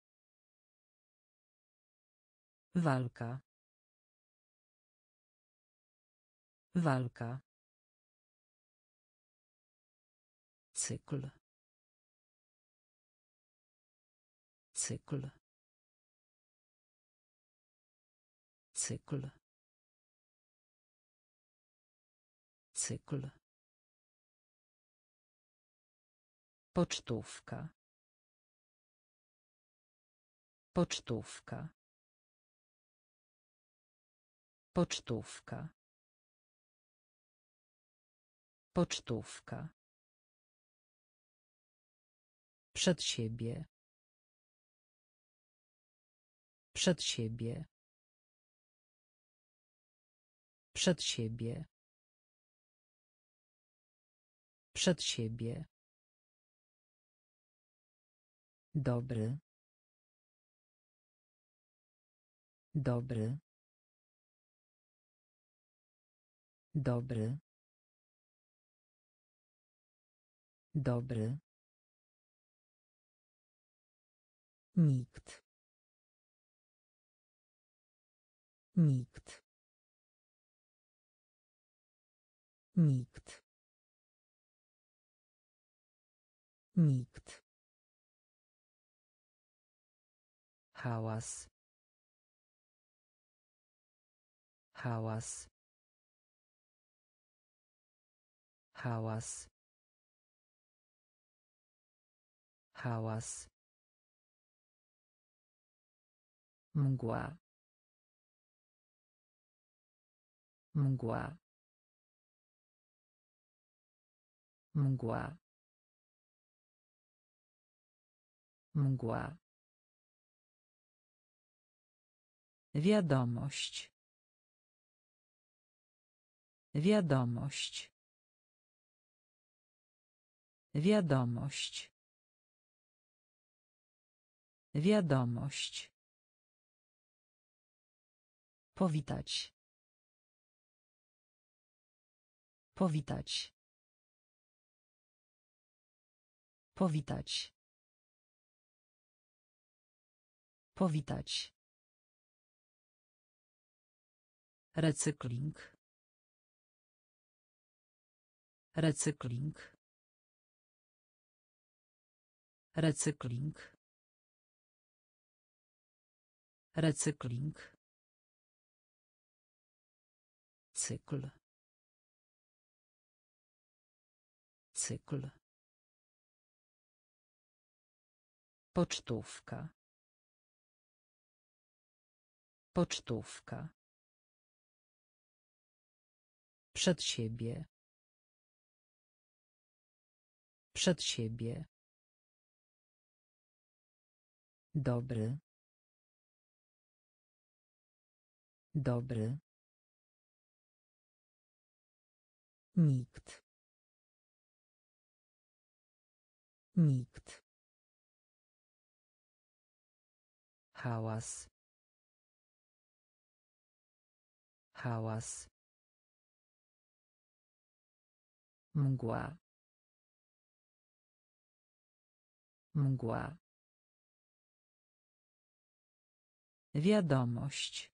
Walka. Walka. Cykl. Cykl. Cykl. Cykl. Pocztówka. Pocztówka. Pocztówka. Pocztówka. Przed siebie. Przed siebie. Przed siebie. Przed siebie. Dobry. Dobry. Dobry. Dobry. Nikt. Nikt. Nikt. Nikt. Hałas. Hałas. Hałas. Hałas. Mgła. Mgła. Mgła. Mgła. Wiadomość. Wiadomość. Wiadomość. Wiadomość. Powitać. Powitać. Powitać. Powitać. Recykling. Recykling. Recykling. Recykling. Cykl. Cykl. Pocztówka. Pocztówka. Przed siebie. Przed siebie. Dobry. Dobry. Nikt. Nikt. Hałas. Hałas. Mgła. Mgła. Wiadomość.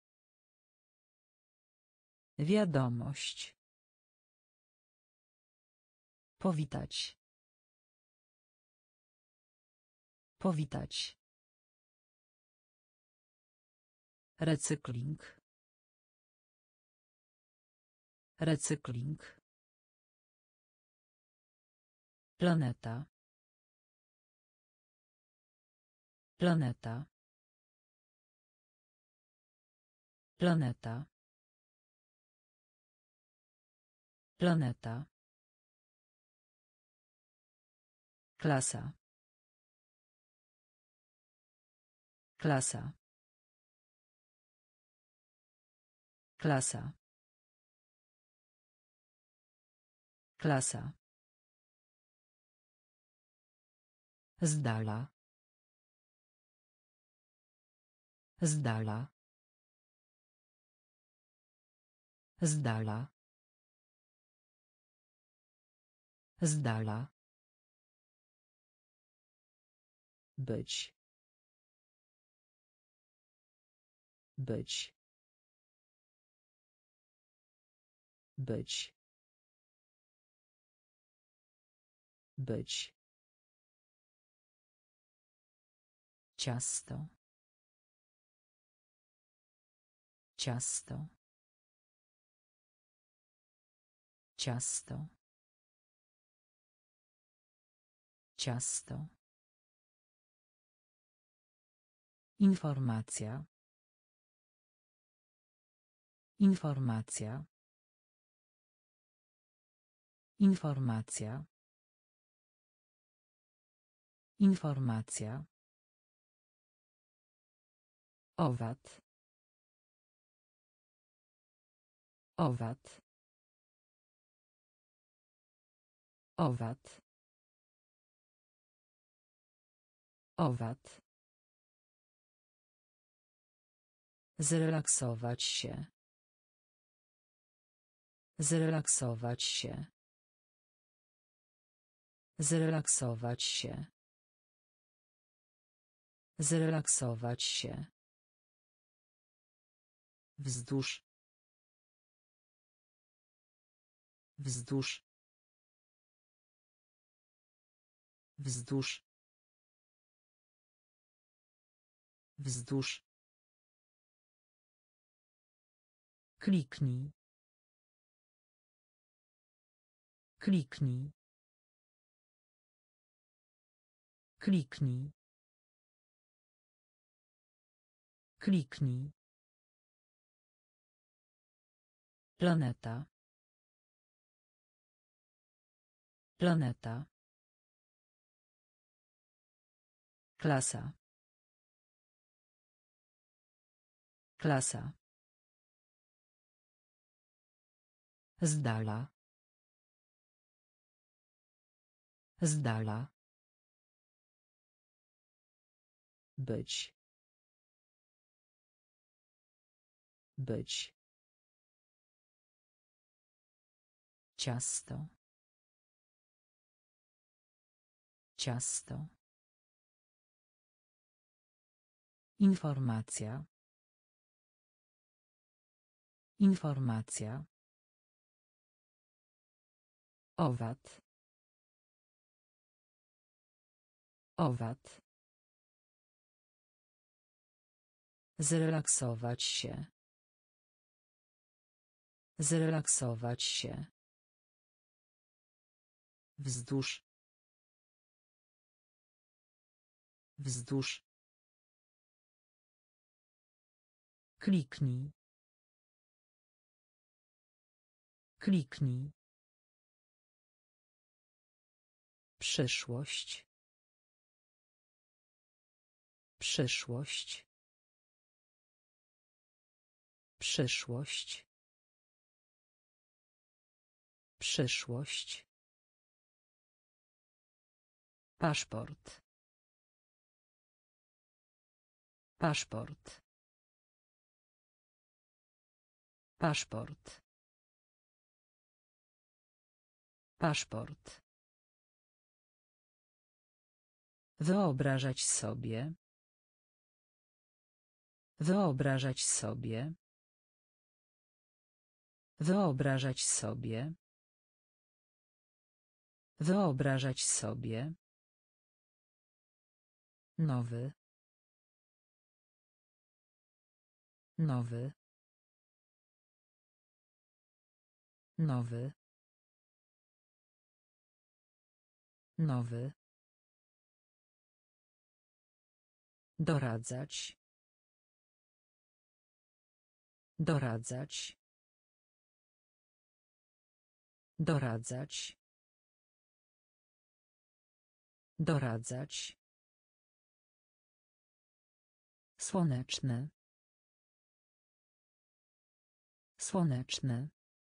Wiadomość. Powitać. Powitać. Recykling. Recykling. Planeta. Planeta. Planeta. Planeta. Klasa. Klasa. Klasa. Klasa. Z dala. Z dala. Z dala. Z dala. Być. Być. Być. Być. Ciasto. Ciasto. Ciasto. Ciasto. Informacja. Informacja. Informacja. Informacja. Owad. Owad. Owad. Owad. Zrelaksować się. Zrelaksować się. Zrelaksować się. Zrelaksować się. Wzdłuż. Wzdłuż. Wzdłuż. Wzdłuż. Kliknij. Kliknij. Kliknij. Kliknij. Planeta. Planeta. Klasa. Klasa. Z dala. Z dala. Być. Być. Ciasto. Ciasto. Informacja. Informacja. Owad. Owad. Zrelaksować się. Zrelaksować się. Wzdłuż. Wzdłuż. Kliknij. Kliknij. Przyszłość. Przyszłość. Przyszłość. Przyszłość. Paszport. Paszport. Paszport. Paszport. Wyobrażać sobie. Wyobrażać sobie. Wyobrażać sobie. Wyobrażać sobie. Nowy. Nowy. Nowy. Nowy. Doradzać. Doradzać. Doradzać. Doradzać. Słoneczny. Słoneczny.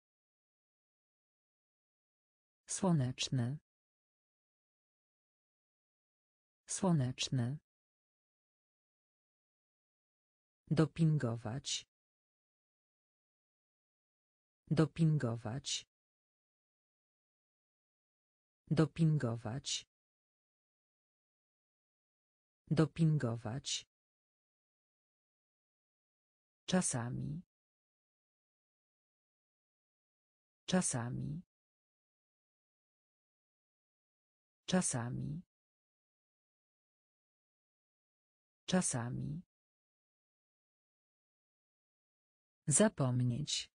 Słoneczny. Słoneczny. Dopingować. Dopingować. Dopingować. Dopingować. Czasami. Czasami. Czasami. Czasami. Zapomnieć.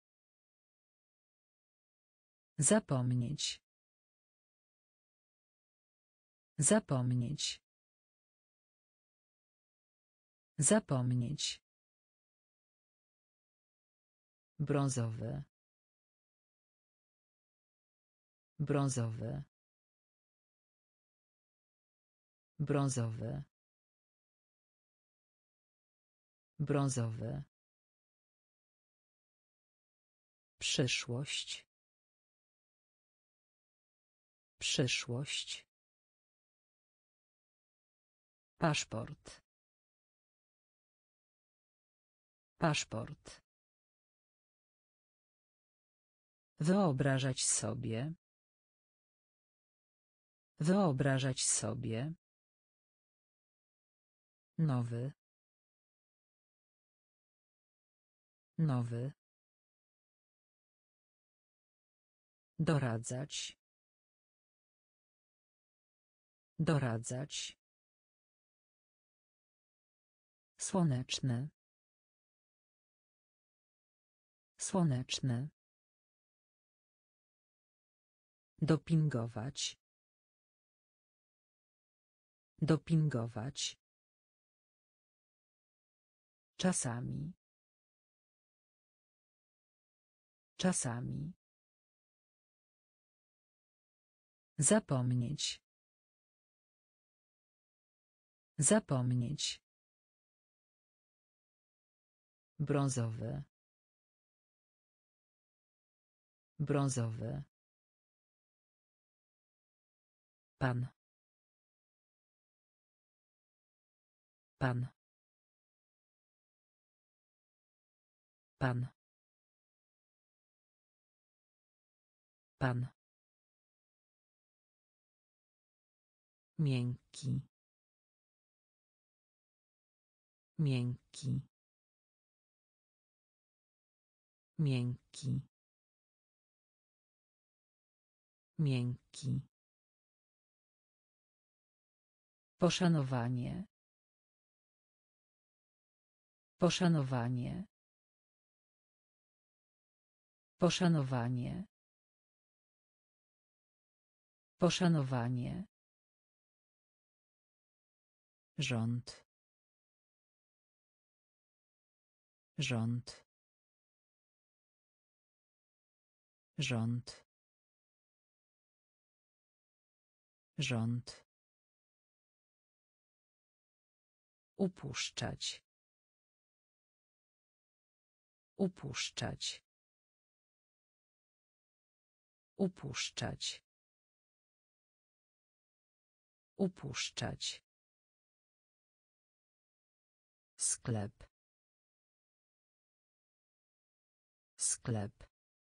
Zapomnieć. Zapomnieć. Zapomnieć. Brązowy. Brązowy. Brązowy. Brązowy. Przyszłość. Przyszłość. Paszport. Paszport. Wyobrażać sobie. Wyobrażać sobie. Nowy. Nowy. Doradzać. Doradzać. Słoneczny. Słoneczny. Dopingować. Dopingować. Czasami. Czasami. Zapomnieć. Zapomnieć. Brązowy. Brązowy. Pan. Pan. Pan. Pan. Miękki. Miękki. Miękki. Miękki. Poszanowanie. Poszanowanie. Poszanowanie. Poszanowanie. Rząd. Rząd. Rząd. Rząd. Upuszczać. Upuszczać. Upuszczać. Upuszczać. Sklep. Sklep.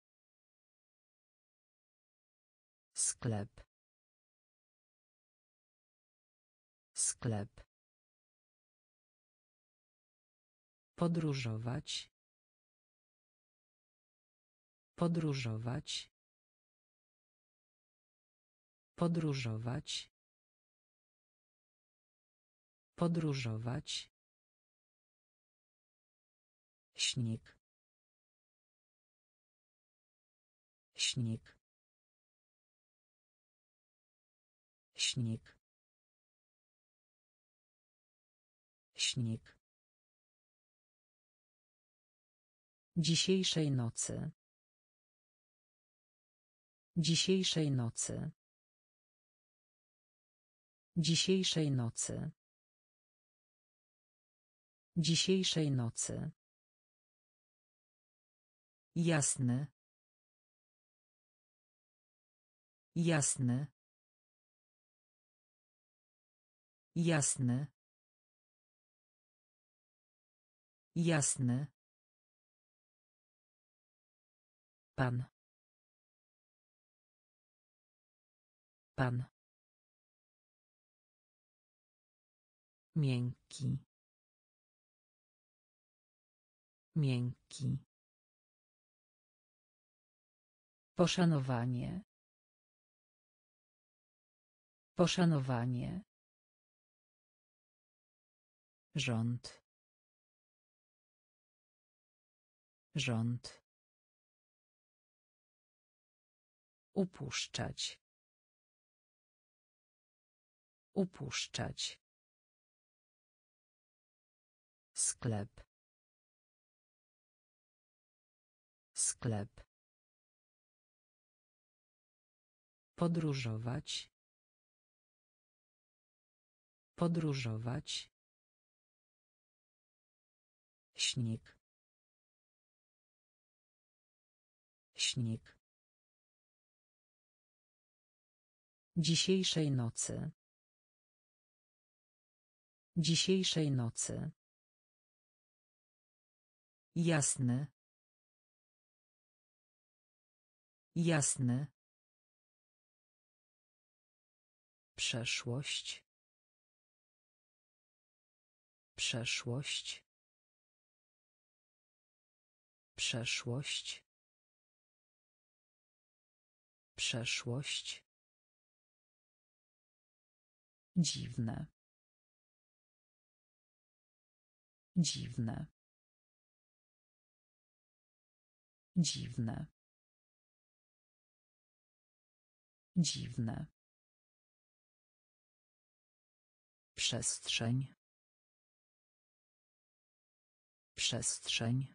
Sklep. Sklep. Podróżować. Podróżować. Podróżować. Podróżować. Śnieg. Śnieg. Śnieg. Śnieg. Dzisiejszej nocy. Dzisiejszej nocy. Dzisiejszej nocy. Dzisiejszej nocy. Jasny. Jasny. Jasny. Jasny. Pan. Pan. Miękki. Miękki. Poszanowanie. Poszanowanie. Rząd. Rząd. Upuszczać. Upuszczać. Sklep. Sklep. Podróżować. Podróżować. Śnieg. Śnieg. Dzisiejszej nocy. Dzisiejszej nocy. Jasny. Jasny. Przeszłość. Przeszłość. Przeszłość. Przeszłość. Dziwne. Dziwne. Dziwne. Dziwne. Przestrzeń. Przestrzeń.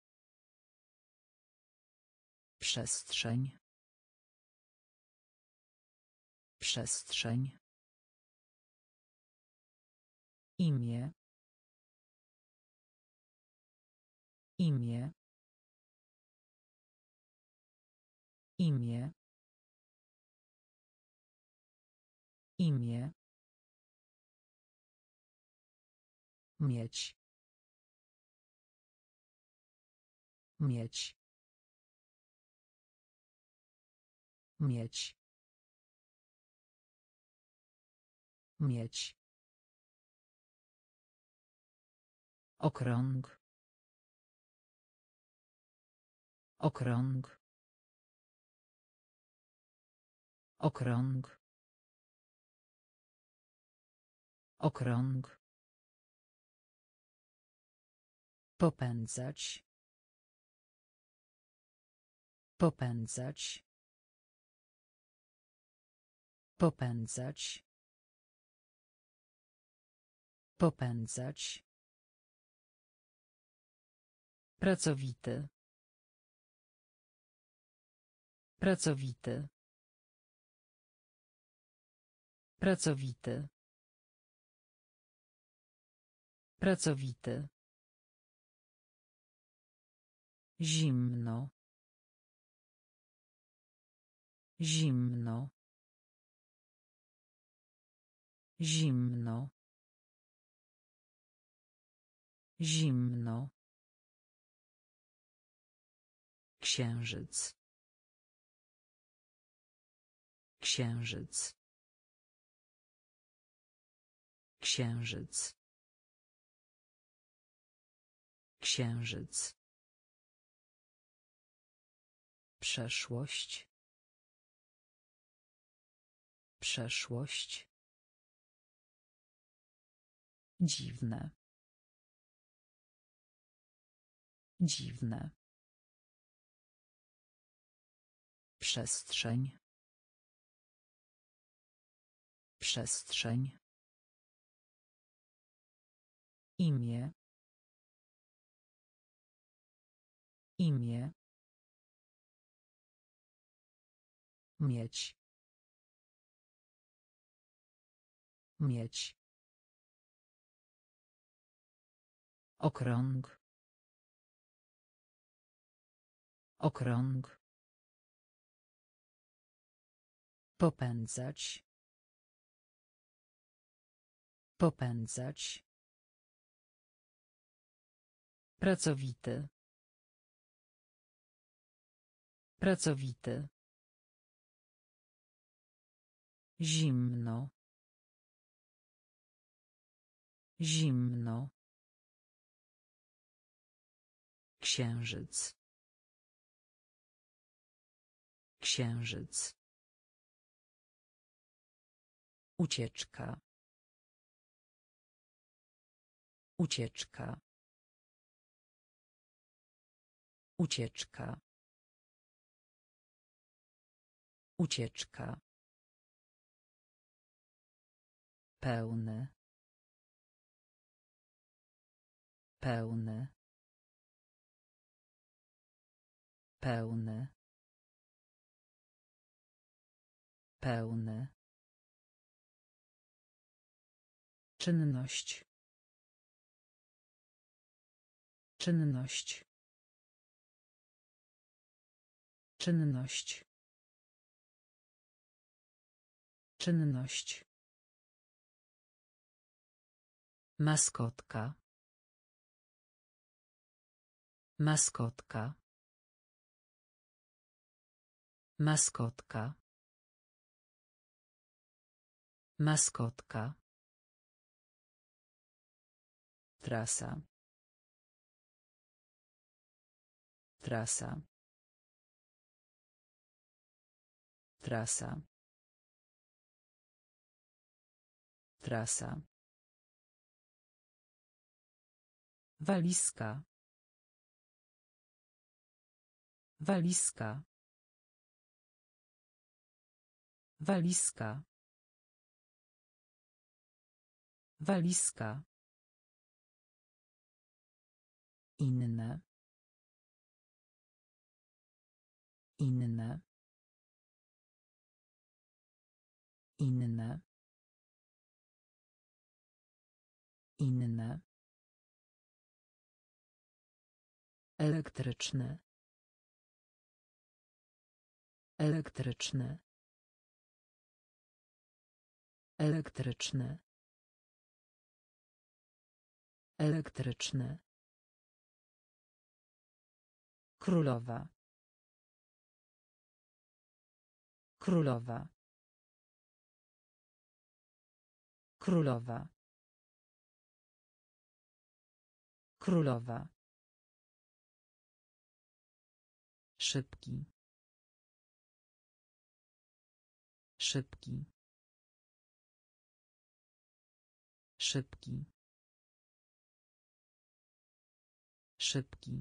Przestrzeń. Przestrzeń. Imię. Imię. Imię. Imię. Mieć. Mieć. Mieć. Mieć. Okrąg. Okrąg. Okrąg. Okrąg. Popędzać. Popędzać. Popędzać. Popędzać. Pracowity. Pracowity. Pracowity. Pracowity. Zimno. Zimno. Zimno. Zimno. Księżyc. Księżyc. Księżyc. Księżyc. Przeszłość. Przeszłość. Dziwne. Dziwne. Przestrzeń. Przestrzeń. Imię. Imię. Mieć. Mieć. Okrąg. Okrąg. Popędzać. Popędzać. Pracowity. Pracowity. Zimno. Zimno. Księżyc. Księżyc. Ucieczka. Ucieczka. Ucieczka. Ucieczka. Pełny. Pełny. Pełny. Pełny. Czynność. Czynność. Czynność. Czynność. Maskotka. Maskotka. Maskotka. Maskotka. Trasa. Trasa. Trasa. Trasa. Walizka. Walizka. Walizka. Walizka. Inne. Inne. Inne. Inne. Elektryczny. Elektryczny. Elektryczny. Elektryczny. Królowa. Królowa. Królowa. Królowa. Szybki. Szybki. Szybki. Szybki.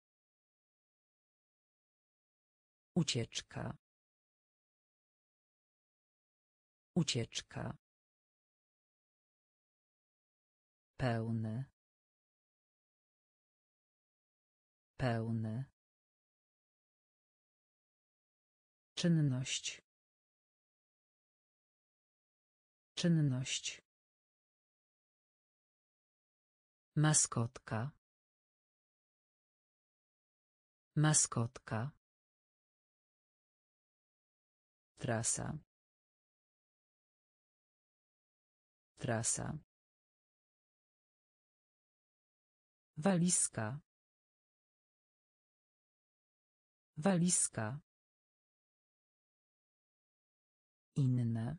Ucieczka. Ucieczka. Pełny. Pełny. Czynność. Czynność. Maskotka. Maskotka. Trasa. Trasa. Walizka. Walizka. Inne.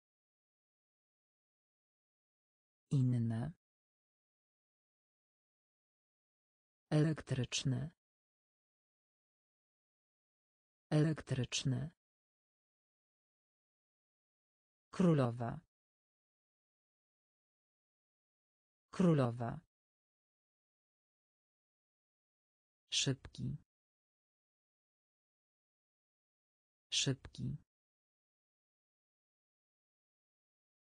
Inne. Elektryczny. Elektryczny. Królowa. Królowa. Szybki. Szybki.